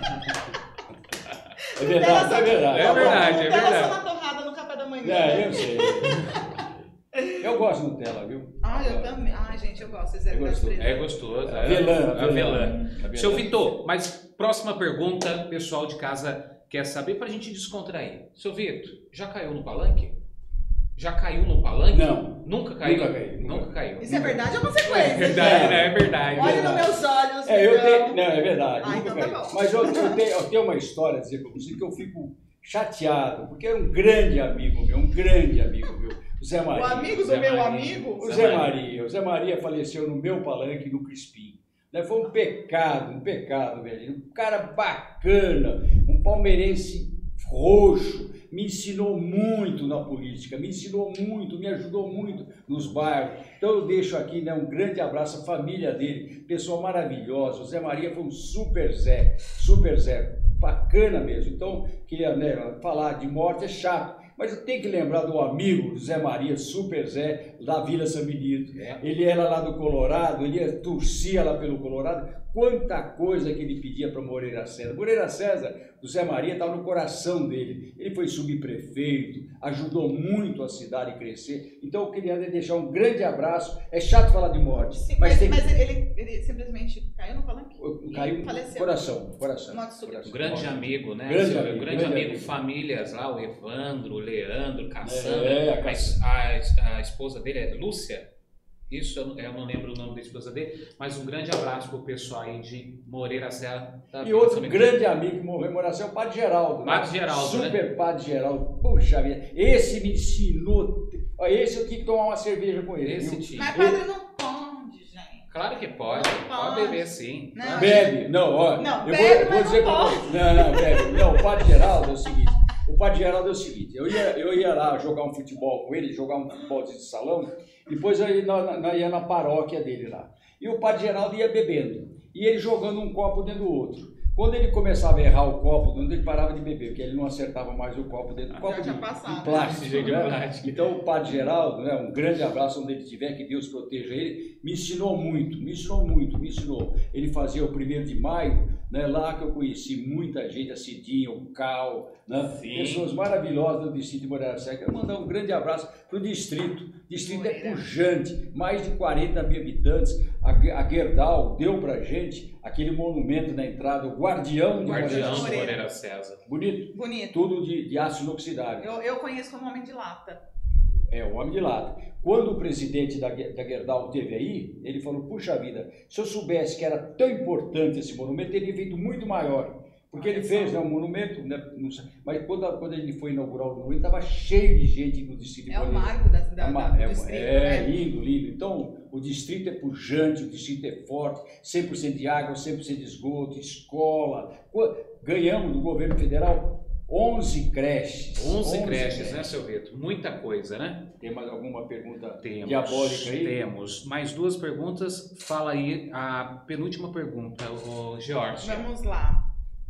S3: É verdade, é verdade.
S1: É verdade, é
S2: Nutella
S1: verdade.
S2: só na torrada no café da manhã.
S3: Eu sei. Eu gosto de Nutella, viu?
S2: Eu também. Gente, eu gosto. Vocês
S1: É gostoso.
S3: Avelã.
S1: Seu Vitor, mas próxima pergunta, pessoal de casa quer saber pra gente descontrair. Seu Vitor, já caiu no palanque? Já caiu no palanque?
S3: Não.
S1: Nunca caiu?
S3: Nunca
S1: caiu.
S2: Isso é verdade ou consequência?
S1: É verdade, né? É verdade.
S2: Olha nos meus olhos.
S3: É verdade.
S2: Então
S3: nunca
S2: tá
S3: caiu.
S2: bom.
S3: Mas eu tenho uma história a dizer para você que eu fico chateado, porque era um grande amigo meu, o Zé Maria.
S2: O amigo do meu amigo?
S3: O Zé Maria. O Zé Maria faleceu no meu palanque no Crispim. Foi um pecado, velho. Um cara bacana, um palmeirense roxo, me ensinou muito na política, me ajudou muito nos bairros. Então eu deixo aqui um grande abraço à família dele, pessoa maravilhosa. O Zé Maria foi um super Zé, bacana mesmo. Então, queria falar de morte é chato. Mas eu tenho que lembrar do amigo Zé Maria, Super Zé, da Vila São Benito. Ele era lá do Colorado, ele torcia lá pelo Colorado. Quanta coisa que ele pedia para Moreira César. Moreira César, do Zé Maria, estava no coração dele. Ele foi subprefeito, ajudou muito a cidade a crescer. Então eu queria deixar um grande abraço. É chato falar de morte.
S2: Sim, mas ele simplesmente caiu no palanque?
S3: Caiu
S2: faleceu.
S3: Coração.
S1: Um grande amigo, né?
S3: Grande amigo.
S1: Famílias lá, o Evandro, o Leandro, Cassandra. A esposa dele é Lúcia? Isso, eu não lembro o nome da esposa dele, mas um grande abraço pro pessoal aí de Moreira Serra.
S3: E outro grande amigo que morreu em Moreira Serra é o Padre Geraldo.
S1: Padre Geraldo,
S3: Super Padre Geraldo. Puxa vida, esse me ensinou. Esse eu tinha que tomar uma cerveja com ele.
S2: Mas padre não pode, gente.
S1: Claro que pode. Pode beber sim.
S2: Não,
S3: bebe. Eu vou dizer pra você. Não, bebe. Não, o Padre Geraldo é o seguinte. Eu ia lá jogar um futebol com ele, jogar um futebol de salão, depois eu ia na paróquia dele lá. E o Padre Geraldo ia bebendo, e ele jogando um copo dentro do outro. Quando ele começava a errar o copo, ele parava de beber, porque ele não acertava mais o copo dentro do copo de plástico. Né? Então o Padre Geraldo, um grande abraço onde ele estiver, que Deus proteja ele, me ensinou muito. Ele fazia o 1º de maio, lá que eu conheci muita gente, a Cidinha, o Cal, pessoas maravilosas do distrito de Moreira Serra. Quero mandar um grande abraço para o distrito. O distrito é pujante, mais de 40 mil habitantes. A Gerdau deu para gente aquele monumento na entrada, o Guardião de
S1: Moreira César.
S3: Bonito. Tudo de aço inoxidável.
S2: Eu conheço como Homem de Lata.
S3: É, o Homem de Lata. Quando o presidente da Gerdau esteve aí, ele falou, puxa vida, se eu soubesse que era tão importante esse monumento, teria feito muito maior. Porque ele fez um monumento, mas quando ele foi inaugurar o monumento, estava cheio de gente no distrito de Moreira.
S2: É o marco do distrito.
S3: Lindo. Então, o distrito é pujante, o distrito é forte, 100% de água, 100% de esgoto, escola. Ganhamos do governo federal 11 creches.
S1: 11 creches, né, seu Vitor? Muita coisa, né?
S3: Tem mais alguma pergunta
S1: diabólica aí? Temos. Mais 2 perguntas. Fala aí a penúltima pergunta, o George.
S2: Vamos lá.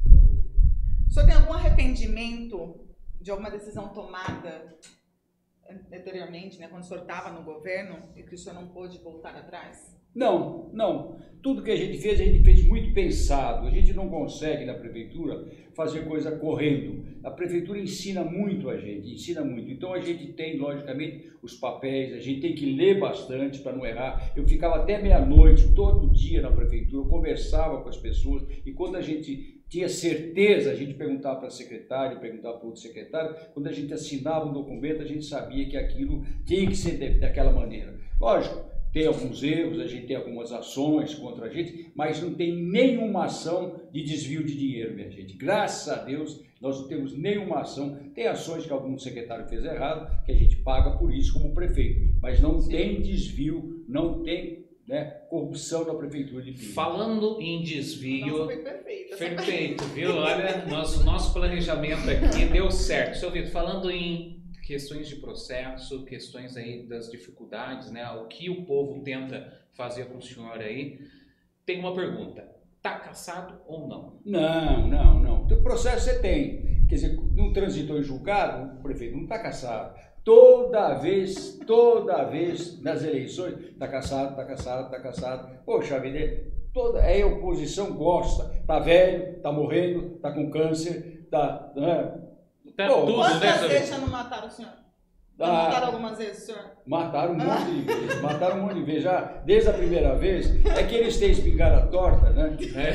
S2: O senhor tem algum arrependimento de alguma decisão tomada anteriormente, né, quando o senhor estava no governo e que o senhor não pôde voltar atrás?
S3: Não, não. Tudo que a gente fez muito pensado. A gente não consegue na prefeitura fazer coisa correndo. A prefeitura ensina muito a gente, ensina muito. Então a gente tem, logicamente, os papéis, a gente tem que ler bastante para não errar. Eu ficava até meia-noite, todo dia na prefeitura, eu conversava com as pessoas e quando a gente tinha certeza, a gente perguntava para a secretária, perguntava para o outro secretário, quando a gente assinava um documento, a gente sabia que aquilo tinha que ser daquela maneira. Lógico, tem alguns erros, a gente tem algumas ações contra a gente, mas não tem nenhuma ação de desvio de dinheiro, minha gente. Graças a Deus, nós não temos nenhuma ação. Tem ações que algum secretário fez errado, que a gente paga por isso como prefeito, mas não tem desvio, não tem, né, corrupção na prefeitura de Pina.
S1: Falando em desvio...
S2: Nossa, foi perfeito.
S1: Perfeito, viu? Olha, nosso planejamento aqui deu certo. Seu Vitor, falando em questões de processo, questões aí das dificuldades, né? O que o povo tenta fazer com o senhor aí. Tem uma pergunta. Tá cassado ou não?
S3: Não. O processo você tem. Quer dizer, não transitou em julgado, o prefeito não está cassado. Toda vez, nas eleições, está cassado. Poxa vida, a oposição gosta. Tá velho, tá morrendo, tá com câncer, tá... Né?
S1: Tudo,
S2: quantas vezes já não mataram o senhor? Mataram algumas vezes, senhor?
S3: Mataram um monte de vezes. Já desde a primeira vez, é que eles têm espingarda torta, né?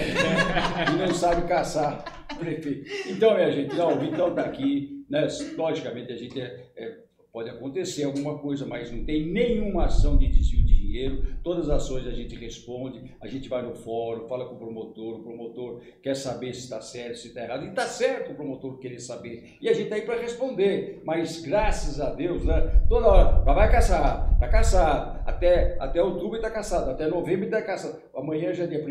S3: E não sabem caçar prefeito. Então, minha gente, o Vitão está aqui, né? Logicamente, a gente pode acontecer alguma coisa, mas não tem nenhuma ação de desvio de dinheiro. Todas as ações a gente responde, a gente vai no fórum, fala com o promotor quer saber se está certo, se está errado. E está certo o promotor querer saber. E a gente está aí para responder. Mas graças a Deus, né, toda hora, vai caçar, está caçado. Até outubro está caçado, até novembro está caçado. Amanhã já é dia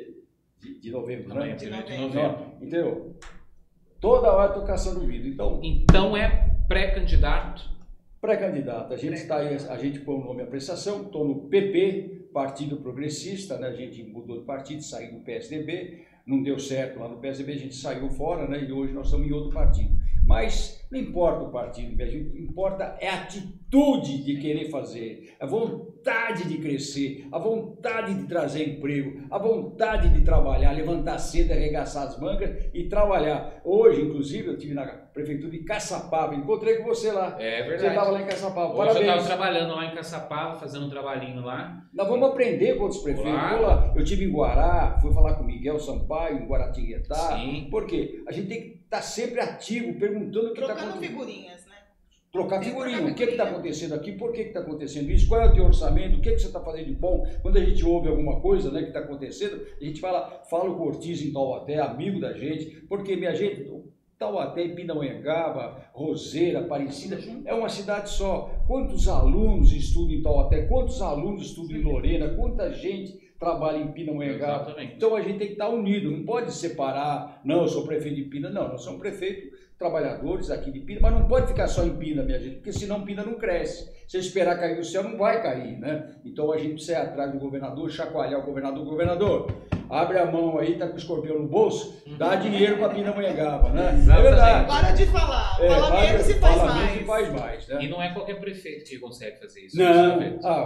S3: 1º de novembro, né?
S1: Amanhã, 1º de novembro.
S3: Entendeu? Toda hora estou caçando o vidro.
S1: Então é pré-candidato?
S3: Pré-candidato, a gente está aí, a gente põe o nome à prestação, estou no PP, Partido Progressista, né? A gente mudou de partido, saiu do PSDB, não deu certo lá no PSDB, a gente saiu fora, né? E hoje nós estamos em outro partido. Mas não importa o partido, o que importa é a atitude de querer fazer, a vontade de crescer, a vontade de trazer emprego, a vontade de trabalhar, levantar cedo, arregaçar as mangas e trabalhar. Hoje, inclusive, eu estive na prefeitura de Caçapava, encontrei com você lá.
S1: É verdade.
S3: Você estava lá em Caçapava,
S1: hoje
S3: parabéns.
S1: eu estava trabalhando lá em Caçapava, fazendo um trabalhinho lá.
S3: Nós vamos aprender com outros prefeitos.
S1: Claro.
S3: Eu estive em Guará, fui falar com o Miguel Sampaio, em Guaratinguetá.
S1: Sim.
S3: Por quê? A gente tem que estar sempre ativo, perguntando o que está acontecendo.
S2: Trocando figurinhas, né?
S3: Trocar figurinha. O que está acontecendo aqui? Por que está acontecendo isso? Qual é o teu orçamento? O que você está fazendo de bom? Quando a gente ouve alguma coisa, né, que está acontecendo, a gente fala com o Ortiz em Taubaté, amigo da gente, porque, minha gente, Taubaté, Pindamonhangaba, Roseira, Aparecida, é uma cidade só. Quantos alunos estudam em Taubaté? Quantos alunos estudam em Lorena? Quanta gente trabalha em Pindamonhangaba?
S1: Exatamente.
S3: Então a gente tem que estar unido, não pode separar, não, eu sou prefeito de Pina, não, nós somos prefeito trabalhadores aqui de Pina, mas não pode ficar só em Pina, minha gente, porque senão Pina não cresce. Se esperar cair do céu, não vai cair, né? Então a gente precisa ir atrás do governador, chacoalhar o governador, abre a mão aí, tá com o escorpião no bolso, dá dinheiro para Pindamonhangaba, né?
S1: Exatamente.
S3: É verdade.
S2: Para de falar, fala menos e faz mais.
S3: E faz mais, né?
S1: E não é qualquer prefeito que consegue fazer isso.
S3: Não,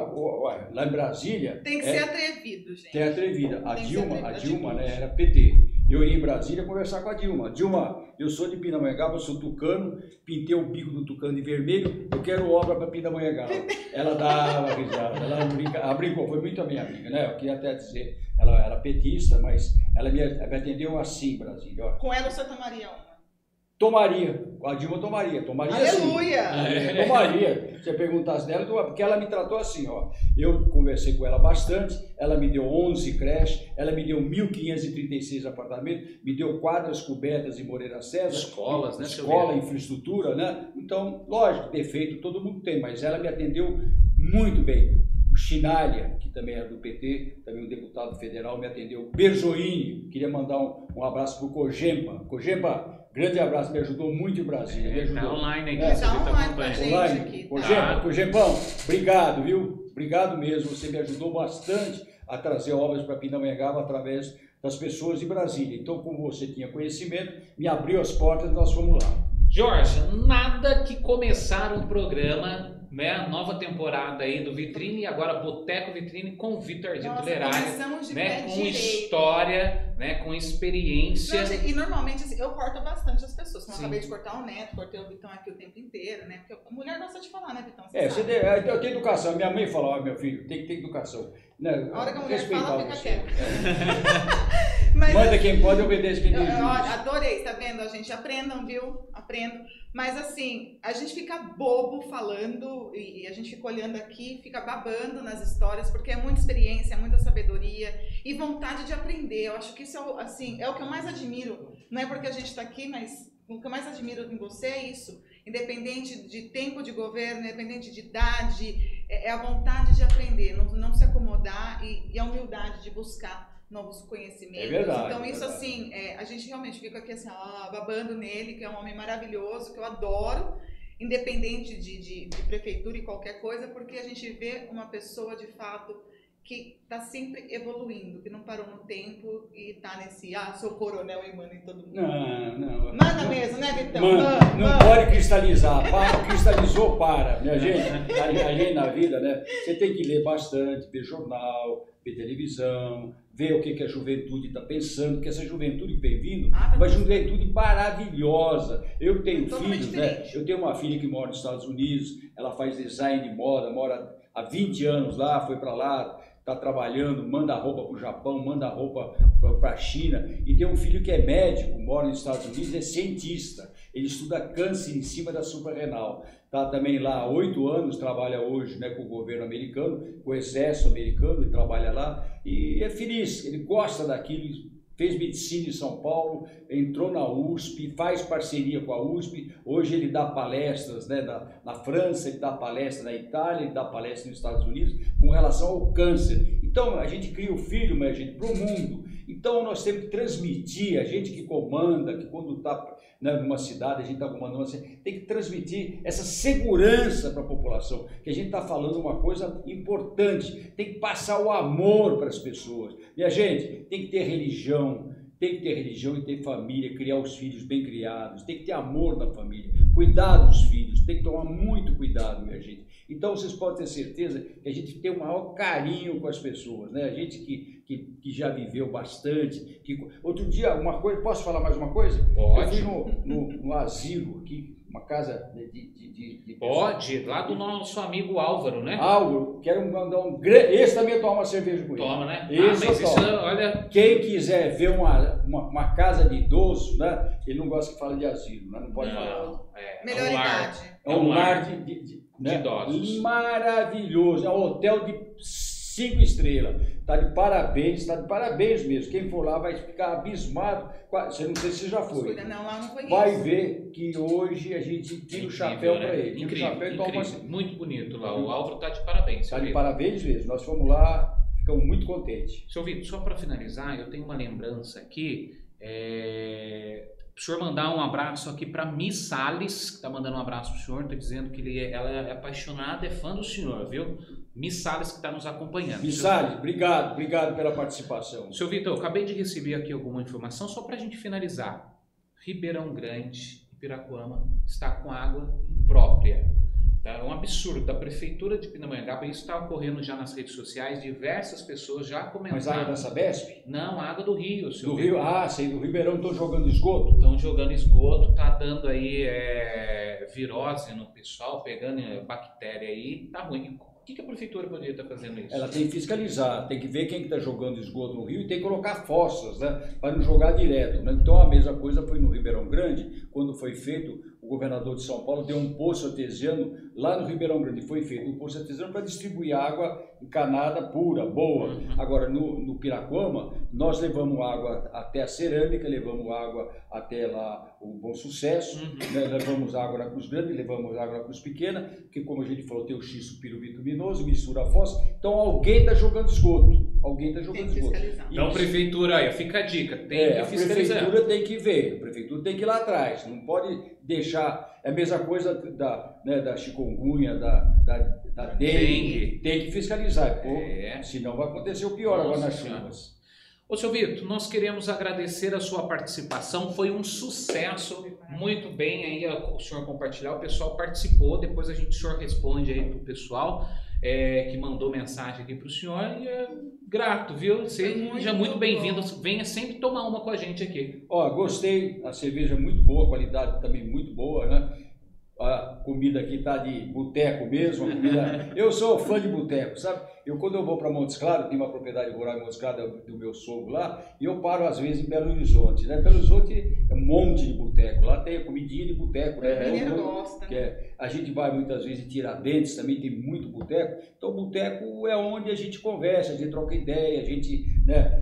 S3: lá em Brasília...
S2: Tem que ser atrevido, gente.
S3: Tem atrevida. A
S2: Tem que
S3: Dilma,
S2: ser
S3: a
S2: atrevido.
S3: Dilma, né, era PT. Eu ia em Brasília conversar com a Dilma. Dilma, eu sou de Pindamonhangaba, eu sou tucano, pintei o bico do tucano de vermelho, eu quero obra para Pindamonhangaba. Ela dava risada, ela brincou, foi muito a minha amiga, né? Eu queria até dizer, ela era petista, mas ela me atendeu assim em Brasília. Ó.
S2: Com ela o senhor tomaria uma?
S3: Tomaria, a Dilma tomaria
S2: Aleluia!
S3: Sim. Tomaria. Se você perguntasse dela, porque ela me tratou assim, ó. Eu conversei com ela bastante, ela me deu 11 creches, ela me deu 1.536 apartamentos, me deu quadras cobertas em Moreira César.
S1: Escolas, né?
S3: Escola, infraestrutura, né? Então, lógico, defeito todo mundo tem, mas ela me atendeu muito bem. O Chinalha, que também era do PT, também um deputado federal, me atendeu. Berzoini, queria mandar um abraço para o Cogempa. Cogempa, Grande abraço, me ajudou muito em Brasília. Me ajudou.
S1: Tá online aqui,
S2: Tá online com a gente aqui.
S3: Tá. Gempão, obrigado, viu? Obrigado mesmo, você me ajudou bastante a trazer obras para Pindamonhangaba através das pessoas de Brasília. Então, como você tinha conhecimento, me abriu as portas e nós fomos lá.
S1: Jorge, nada que começar um programa, né, nova temporada aí do Vitrine, e agora Boteco Vitrine com o Vitor Ardito Lerais, né, com história, né, com experiência.
S2: Não, e normalmente assim, eu corto bastante as pessoas, como eu acabei de cortar o Neto, cortei o Vitão aqui o tempo inteiro, né, porque a mulher gosta de falar, né, Vitão?
S3: Eu tenho educação, minha mãe fala, meu filho, tem que ter educação. Né?
S2: A hora que a mulher fala, fica quieto. Mas,
S3: manda quem pode, obedece quem tem juízo.
S2: Adorei, tá vendo? A gente aprendam, viu? Aprendam. Mas assim, a gente fica bobo falando e a gente fica olhando aqui, fica babando nas histórias, porque é muita experiência, é muita sabedoria e vontade de aprender. Eu acho que isso assim, é o que eu mais admiro. Não é porque a gente está aqui, mas o que eu mais admiro em você é isso. Independente de tempo de governo, independente de idade, é a vontade de aprender, não se acomodar e a humildade de buscar novos conhecimentos.
S3: É verdade,
S2: então isso assim, a gente realmente fica aqui assim, babando nele, que é um homem maravilhoso, que eu adoro, independente de prefeitura e qualquer coisa, porque a gente vê uma pessoa de fato que está sempre evoluindo, que não parou no tempo e está nesse, sou coronel e manda em todo mundo.
S3: Não.
S2: Manda mesmo, né, Vitão?
S3: Não pode cristalizar. Cristalizou, para. Minha gente, a gente na vida, né? Você tem que ler bastante, ver jornal, ver televisão, ver o que a juventude está pensando, que essa juventude que vem vindo, uma juventude maravilhosa. Eu tenho filhos, né? Eu tenho uma filha que mora nos Estados Unidos, ela faz design de moda, mora há 20 anos lá, foi para lá, está trabalhando, manda roupa para o Japão, manda roupa para a China, e tem um filho que é médico, mora nos Estados Unidos, é cientista, ele estuda câncer em cima da suprarrenal, está também lá há 8 anos, trabalha hoje, né, com o governo americano, com o exército americano, ele trabalha lá, e é feliz, ele gosta daquilo, fez medicina em São Paulo, entrou na USP, faz parceria com a USP, hoje ele dá palestras, né, na França, ele dá palestra na Itália, ele dá palestra nos Estados Unidos com relação ao câncer. Então a gente cria o filho, mas gente, para o mundo. Então nós temos que transmitir, a gente que comanda, que quando está, né, numa cidade, a gente está comandando, tem que transmitir essa segurança para a população, que a gente está falando uma coisa importante, tem que passar o amor para as pessoas. Minha gente, tem que ter religião e ter família, criar os filhos bem criados, tem que ter amor na família, cuidar dos filhos, tem que tomar muito cuidado, minha gente. Então vocês podem ter certeza que a gente tem o maior carinho com as pessoas, né? A gente que já viveu bastante. Outro dia, uma coisa, posso falar mais uma coisa?
S1: Pode.
S3: Eu fui no asilo aqui, uma casa de
S1: Pode, lá do nosso amigo Álvaro, né?
S3: Álvaro, quero mandar um grande... Esse também toma uma cerveja com ele.
S1: Toma, né?
S3: Esse
S1: mas
S3: isso,
S1: olha...
S3: Quem quiser ver uma casa de idoso, né? Ele não gosta que fale de asilo, né? Não pode falar.
S2: Melhor idade.
S3: É um lar de
S1: idosos.
S3: Maravilhoso, é um hotel de 5 estrelas. Está de parabéns mesmo. Quem for lá vai ficar abismado. Você não sei se já foi.
S2: Não, lá não conheço.
S3: Vai ver que hoje a gente tira o chapéu para ele.
S1: Incrível. Muito bonito lá. O Álvaro está de parabéns.
S3: Está de parabéns mesmo. Nós fomos lá, ficamos muito contentes.
S1: Seu Vitor, só para finalizar, eu tenho uma lembrança aqui. O senhor mandar um abraço aqui para Miss Salles, que está mandando um abraço para o senhor, está dizendo que ela é apaixonada, é fã do senhor, viu? Miss Salles que está nos acompanhando.
S3: Miss Salles, obrigado pela participação.
S1: Seu Vitor, eu acabei de receber aqui alguma informação, só para a gente finalizar. Ribeirão Grande, Piraquama, está com água imprópria. É um absurdo da prefeitura de Pindamonhangaba, isso está ocorrendo já nas redes sociais, diversas pessoas já comentaram.
S3: Mas a água da Sabesp?
S1: Não, a água do Rio.
S3: Do Rio, sei, do Ribeirão, estão jogando esgoto?
S1: Estão jogando esgoto, tá dando aí virose no pessoal, pegando bactéria aí, tá ruim. O que a prefeitura poderia estar fazendo isso?
S3: Ela tem que fiscalizar, tem que ver quem está jogando esgoto no Rio e tem que colocar fossas, né, para não jogar direto. Né? Então a mesma coisa foi no Ribeirão Grande, quando foi feito, o governador de São Paulo deu um poço artesiano lá no Ribeirão Grande, foi feito um poço artesiano para distribuir água encanada pura, boa. Agora no Piraquama, nós levamos água até a cerâmica, levamos água até lá o Bom Sucesso, né? Levamos água na Cruz Grande, levamos água na Cruz Pequena, que como a gente falou, tem o xisto piruvito luminoso, mistura a fossa, então alguém está jogando esgoto, alguém está jogando
S2: Tem que
S3: esgoto.
S2: fiscalizar.
S1: Então, prefeitura, aí, fica a dica, tem que
S3: A
S1: fiscalizar.
S3: prefeitura tem que ver, a prefeitura tem que ir lá atrás, não pode deixar, é a mesma coisa da chikungunya, da dengue, tem que fiscalizar, senão vai acontecer o pior agora nas chuvas.
S1: Ô, seu Vitor, nós queremos agradecer a sua participação, foi um sucesso, muito bem aí o senhor compartilhar, o pessoal participou, depois o senhor responde aí pro pessoal que mandou mensagem aqui pro senhor e é grato, viu? Seja muito bem-vindo, venha sempre tomar uma com a gente aqui.
S3: Ó, gostei, a cerveja é muito boa, a qualidade também muito boa, né? A comida aqui tá de boteco mesmo, eu sou fã de boteco, sabe? Quando eu vou para Montes Claros, tem uma propriedade rural em Montes Claros do meu sogro lá, e eu paro às vezes em Belo Horizonte, né? Belo Horizonte é um monte de boteco, lá tem comidinha de boteco, né?
S2: Mineiro gosta.
S3: A gente vai muitas vezes em Tiradentes, também tem muito boteco, então boteco é onde a gente conversa, a gente troca ideia, a gente, né,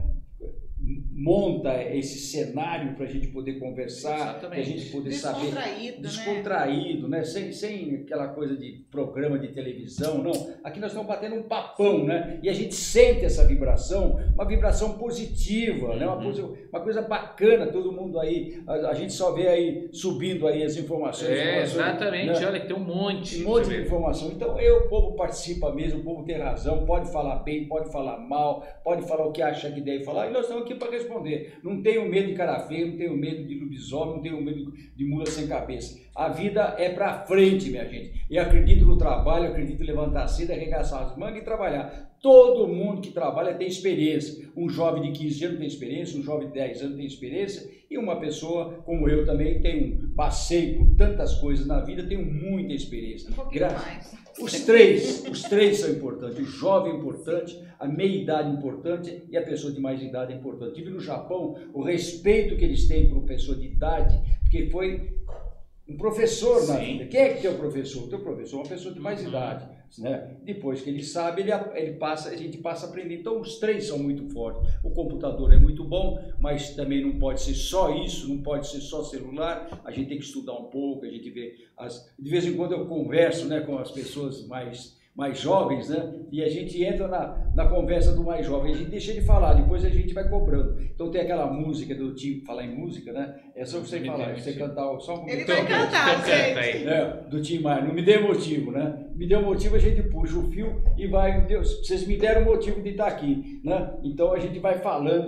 S3: monta esse cenário para a gente poder conversar, para a gente poder saber descontraído, né? Sem aquela coisa de programa de televisão, não. Aqui nós estamos batendo um papão, né? E a gente sente essa vibração, uma vibração positiva, né? Uma coisa bacana, todo mundo aí, a gente só vê aí subindo aí as informações.
S1: Exatamente, né? Olha que tem um monte
S3: de informação. Então o povo participa mesmo, o povo tem razão, pode falar bem, pode falar mal, pode falar o que acha que deve falar, e nós estamos aqui para responder. Não tenho medo de cara feia, não tenho medo de lobisomem, não tenho medo de mula sem cabeça. A vida é pra frente, minha gente. Eu acredito no trabalho, acredito em levantar cedo, arregaçar as mangas e trabalhar. Todo mundo que trabalha tem experiência. Um jovem de 15 anos tem experiência, um jovem de 10 anos tem experiência, e uma pessoa como eu também passei por tantas coisas na vida, tenho muita experiência.
S2: Um pouquinho mais.
S3: Os três são importantes. O jovem é importante, a meia-idade é importante e a pessoa de mais idade é importante. Tive no Japão o respeito que eles têm para uma pessoa de idade, porque foi um professor na vida. Quem é que tem o professor? O teu professor é uma pessoa de mais idade, né? Depois que ele sabe, a gente passa a aprender. Então os três são muito fortes. O computador é muito bom, mas também não pode ser só isso, não pode ser só celular. A gente tem que estudar um pouco, a gente vê de vez em quando eu converso, né, com as pessoas mais jovens, né? E a gente entra na conversa do mais jovem, a gente deixa de falar, depois a gente vai cobrando. Então tem aquela música do Tim, falar em música, né? É só você falar, você cantar só um
S2: Ele vai cantar, gente.
S3: Do Tim Maia, não me dê motivo, né? Me deu motivo, a gente puxa o fio e vai, Deus, vocês me deram motivo de estar aqui, né? Então a gente vai falando,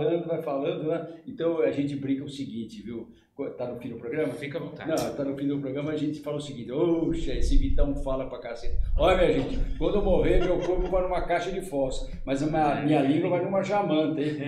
S3: né? Então a gente brinca o seguinte, viu? Tá no fim do programa?
S1: Fica à vontade.
S3: Não, tá no fim do programa, a gente fala o seguinte: oxa, esse Vitão fala pra cacete. Olha, minha gente, quando eu morrer, meu corpo vai numa caixa de fósforo, mas a minha língua vai numa jamanta, hein?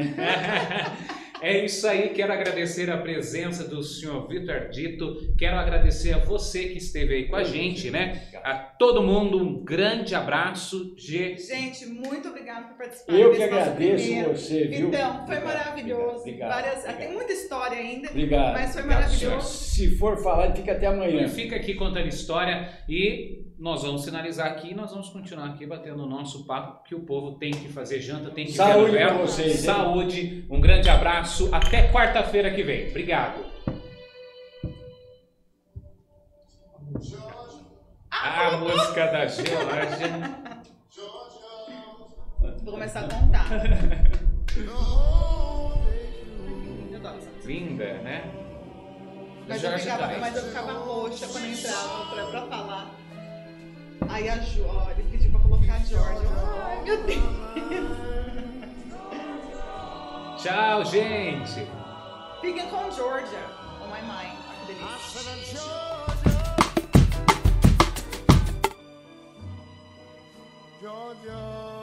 S1: É isso aí, quero agradecer a presença do senhor Vitor Ardito, quero agradecer a você que esteve aí com a gente, né? A todo mundo, um grande abraço.
S2: Gente, muito obrigado por participar.
S3: Eu que agradeço você, viu?
S2: Então, foi maravilhoso.
S3: Obrigado.
S2: Tem muita história ainda,
S3: obrigado,
S2: mas foi maravilhoso.
S3: Se for falar, fica até amanhã.
S1: Fica aqui contando história e nós vamos finalizar aqui e nós vamos continuar aqui batendo o nosso papo, que o povo tem que fazer janta, tem que
S3: saúde
S1: ver
S3: para vocês.
S1: Saúde, um grande abraço, até quarta-feira que vem. Obrigado. A música da Georgia.
S2: Vou começar a contar.
S1: Linda, né?
S2: Mas eu ficava roxa quando eu entrava pra falar. Aí a Ju, ó, ele pediu pra colocar a Georgia. Ai, meu Deus.
S1: Tchau, gente.
S2: Fiquem com Georgia. On my mind. Que delícia.
S5: Georgia.